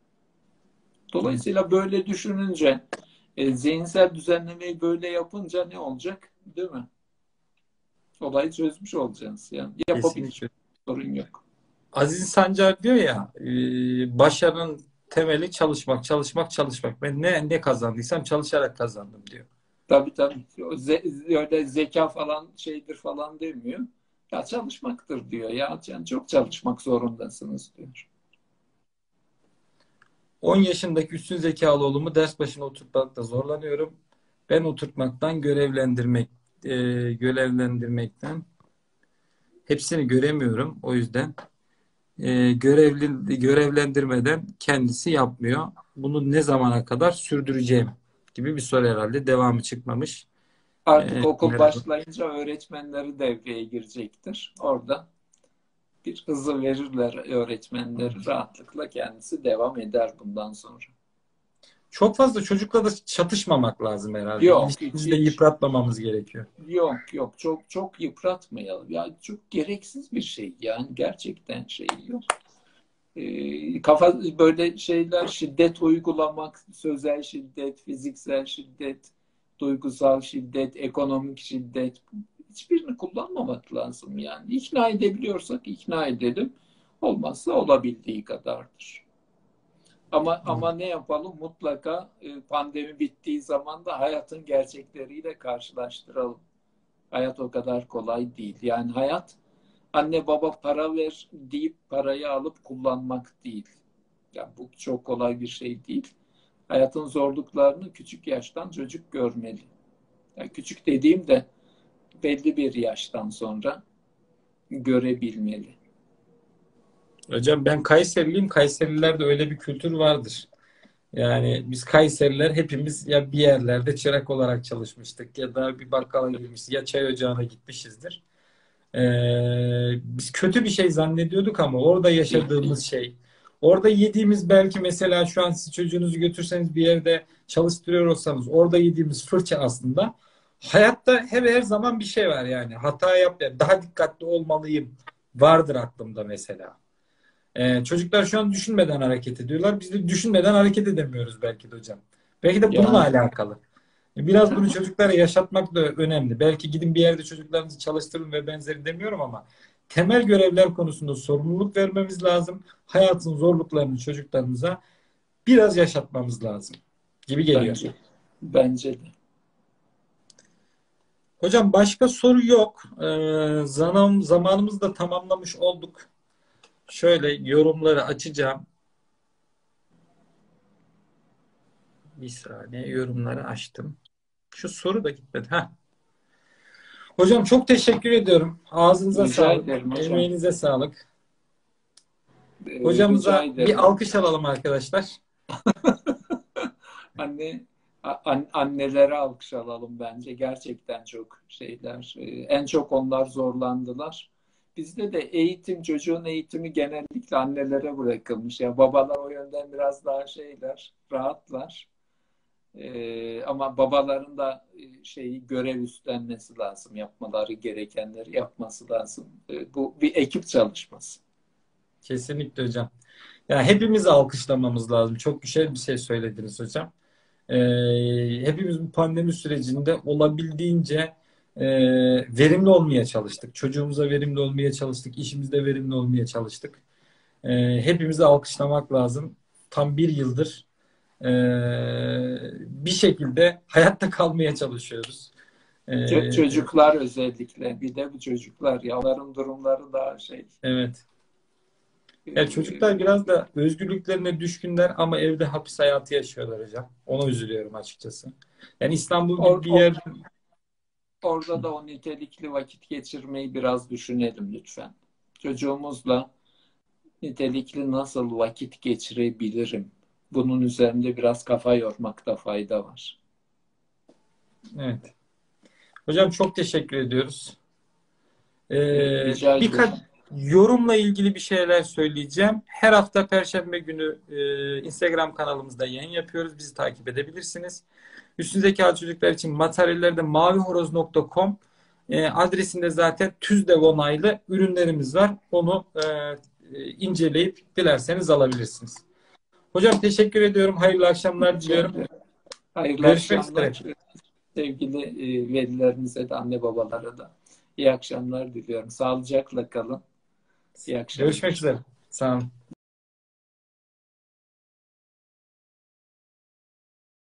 Dolayısıyla böyle düşününce, e, zihinsel düzenlemeyi böyle yapınca ne olacak? Değil mi? Olayı çözmüş olacaksınız. Yani yapabilir. Kesinlikle. Sorun yok. Aziz Sancar diyor ya e, başarının temeli çalışmak, çalışmak, çalışmak. Ben ne ne kazandıysam çalışarak kazandım diyor. Tabii tabii. O ze- öyle zeka falan şeydir falan demiyor. Ya çalışmaktır diyor. Ya yani çok çalışmak zorundasınız diyor. on yaşındaki üstün zekalı oğlumu ders başına oturtmakta zorlanıyorum. Ben oturtmaktan görevlendirmek e, görevlendirmekten hepsini göremiyorum. O yüzden e, görevli görevlendirmeden kendisi yapmıyor. Bunu ne zamana kadar sürdüreceğim gibi bir soru herhalde. Devamı çıkmamış. Artık E, okul merhaba. başlayınca öğretmenleri devreye girecektir. Orada bir hızı verirler öğretmenleri, rahatlıkla kendisi devam eder bundan sonra. Çok fazla çocukla da çatışmamak lazım herhalde. Yok, hiç İlişkimizi de hiç. yıpratmamamız gerekiyor. Yok yok, çok çok yıpratmayalım. Ya çok gereksiz bir şey yani, gerçekten şey yok. Ee, kafa böyle şeyler, şiddet uygulamak, sözel şiddet, fiziksel şiddet, duygusal şiddet, ekonomik şiddet, hiçbirini kullanmamak lazım yani. İkna edebiliyorsak ikna edelim. Olmazsa olabildiği kadardır. Ama ama ne yapalım? Mutlaka e, pandemi bittiği zaman da hayatın gerçekleriyle karşılaştıralım. Hayat o kadar kolay değil. Yani hayat, anne baba para ver deyip parayı alıp kullanmak değil. Yani bu çok kolay bir şey değil. Hayatın zorluklarını küçük yaştan çocuk görmeli. Yani küçük dediğim de belli bir yaştan sonra görebilmeli. Hocam ben Kayseriliyim. Kayserililerde öyle bir kültür vardır. Yani biz Kayseriler hepimiz ya bir yerlerde çırak olarak çalışmıştık ya da bir bakkala girmişiz ya çay ocağına gitmişizdir. Ee, biz kötü bir şey zannediyorduk ama orada Değil, değil. yaşadığımız şey, orada yediğimiz belki mesela şu an siz çocuğunuzu götürseniz bir yerde çalıştırıyor olsanız orada yediğimiz fırça aslında hayatta hep her zaman bir şey var yani hata yap daha dikkatli olmalıyım vardır aklımda mesela. Ee, çocuklar şu an düşünmeden hareket ediyorlar. Biz de düşünmeden hareket edemiyoruz belki de hocam. Belki de bununla Yani alakalı. Biraz bunu çocuklara yaşatmak da önemli. Belki gidin bir yerde çocuklarınızı çalıştırın ve benzeri demiyorum ama temel görevler konusunda sorumluluk vermemiz lazım. Hayatın zorluklarını çocuklarımıza biraz yaşatmamız lazım gibi geliyor. bence bence de. Hocam başka soru yok. Ee, zaman, zamanımızı da tamamlamış olduk. Şöyle yorumları açacağım. Bir saniye yorumları açtım. Şu soru da gitmedi. Heh. Hocam çok teşekkür ediyorum. Ağzınıza Rica sağlık. ederim hocam. Emeğinize sağlık. Ee, rica Hocamıza bir ederim. alkış alalım arkadaşlar. Anne an, annelere alkış alalım bence. Gerçekten çok şeyler. e, En çok onlar zorlandılar. Bizde de eğitim, çocuğun eğitimi genellikle annelere bırakılmış. Ya babalar o yönden biraz daha şeyler, rahatlar. E, ama babaların da e, şeyi görev üstlenmesi lazım. Yapmaları gerekenleri yapması lazım. E, bu bir ekip çalışması. Kesinlikle hocam. Yani hepimizi alkışlamamız lazım. Çok güzel bir şey söylediniz hocam. Ee, hepimiz bu pandemi sürecinde olabildiğince e, verimli olmaya çalıştık. Çocuğumuza verimli olmaya çalıştık. İşimizde verimli olmaya çalıştık. Ee, hepimizi alkışlamak lazım. Tam bir yıldır e, bir şekilde hayatta kalmaya çalışıyoruz. Ç- Ee, çocuklar özellikle. Bir de bu çocuklar ya, onların durumları daha şey. evet. Ya çocuklar e, biraz da özgürlüklerine düşkünler ama evde hapis hayatı yaşıyorlar hocam. Ona üzülüyorum açıkçası. Yani İstanbul gibi or, bir or- yer. Orada da o nitelikli vakit geçirmeyi biraz düşünelim lütfen. Çocuğumuzla nitelikli nasıl vakit geçirebilirim? Bunun üzerinde biraz kafa yormakta fayda var. Evet. Hocam çok teşekkür ediyoruz. Ee, Ee, rica birkaç ederim. yorumla ilgili bir şeyler söyleyeceğim. Her hafta Perşembe günü e, Instagram kanalımızda yayın yapıyoruz. Bizi takip edebilirsiniz. Üstün zekalı çocuklar için materyallerde mavihoroz nokta com e, adresinde zaten TÜZDEV onaylı ürünlerimiz var. Onu e, e, inceleyip dilerseniz alabilirsiniz. Hocam teşekkür ediyorum. Hayırlı akşamlar Rica diliyorum. ederim. Hayırlı Görüşmek üzere. akşamlar. Sevgili e, velilerimize de, anne babalara da iyi akşamlar diliyorum. Sağlıcakla kalın. İyi Görüşmek akşamlar. üzere. Sağ olun.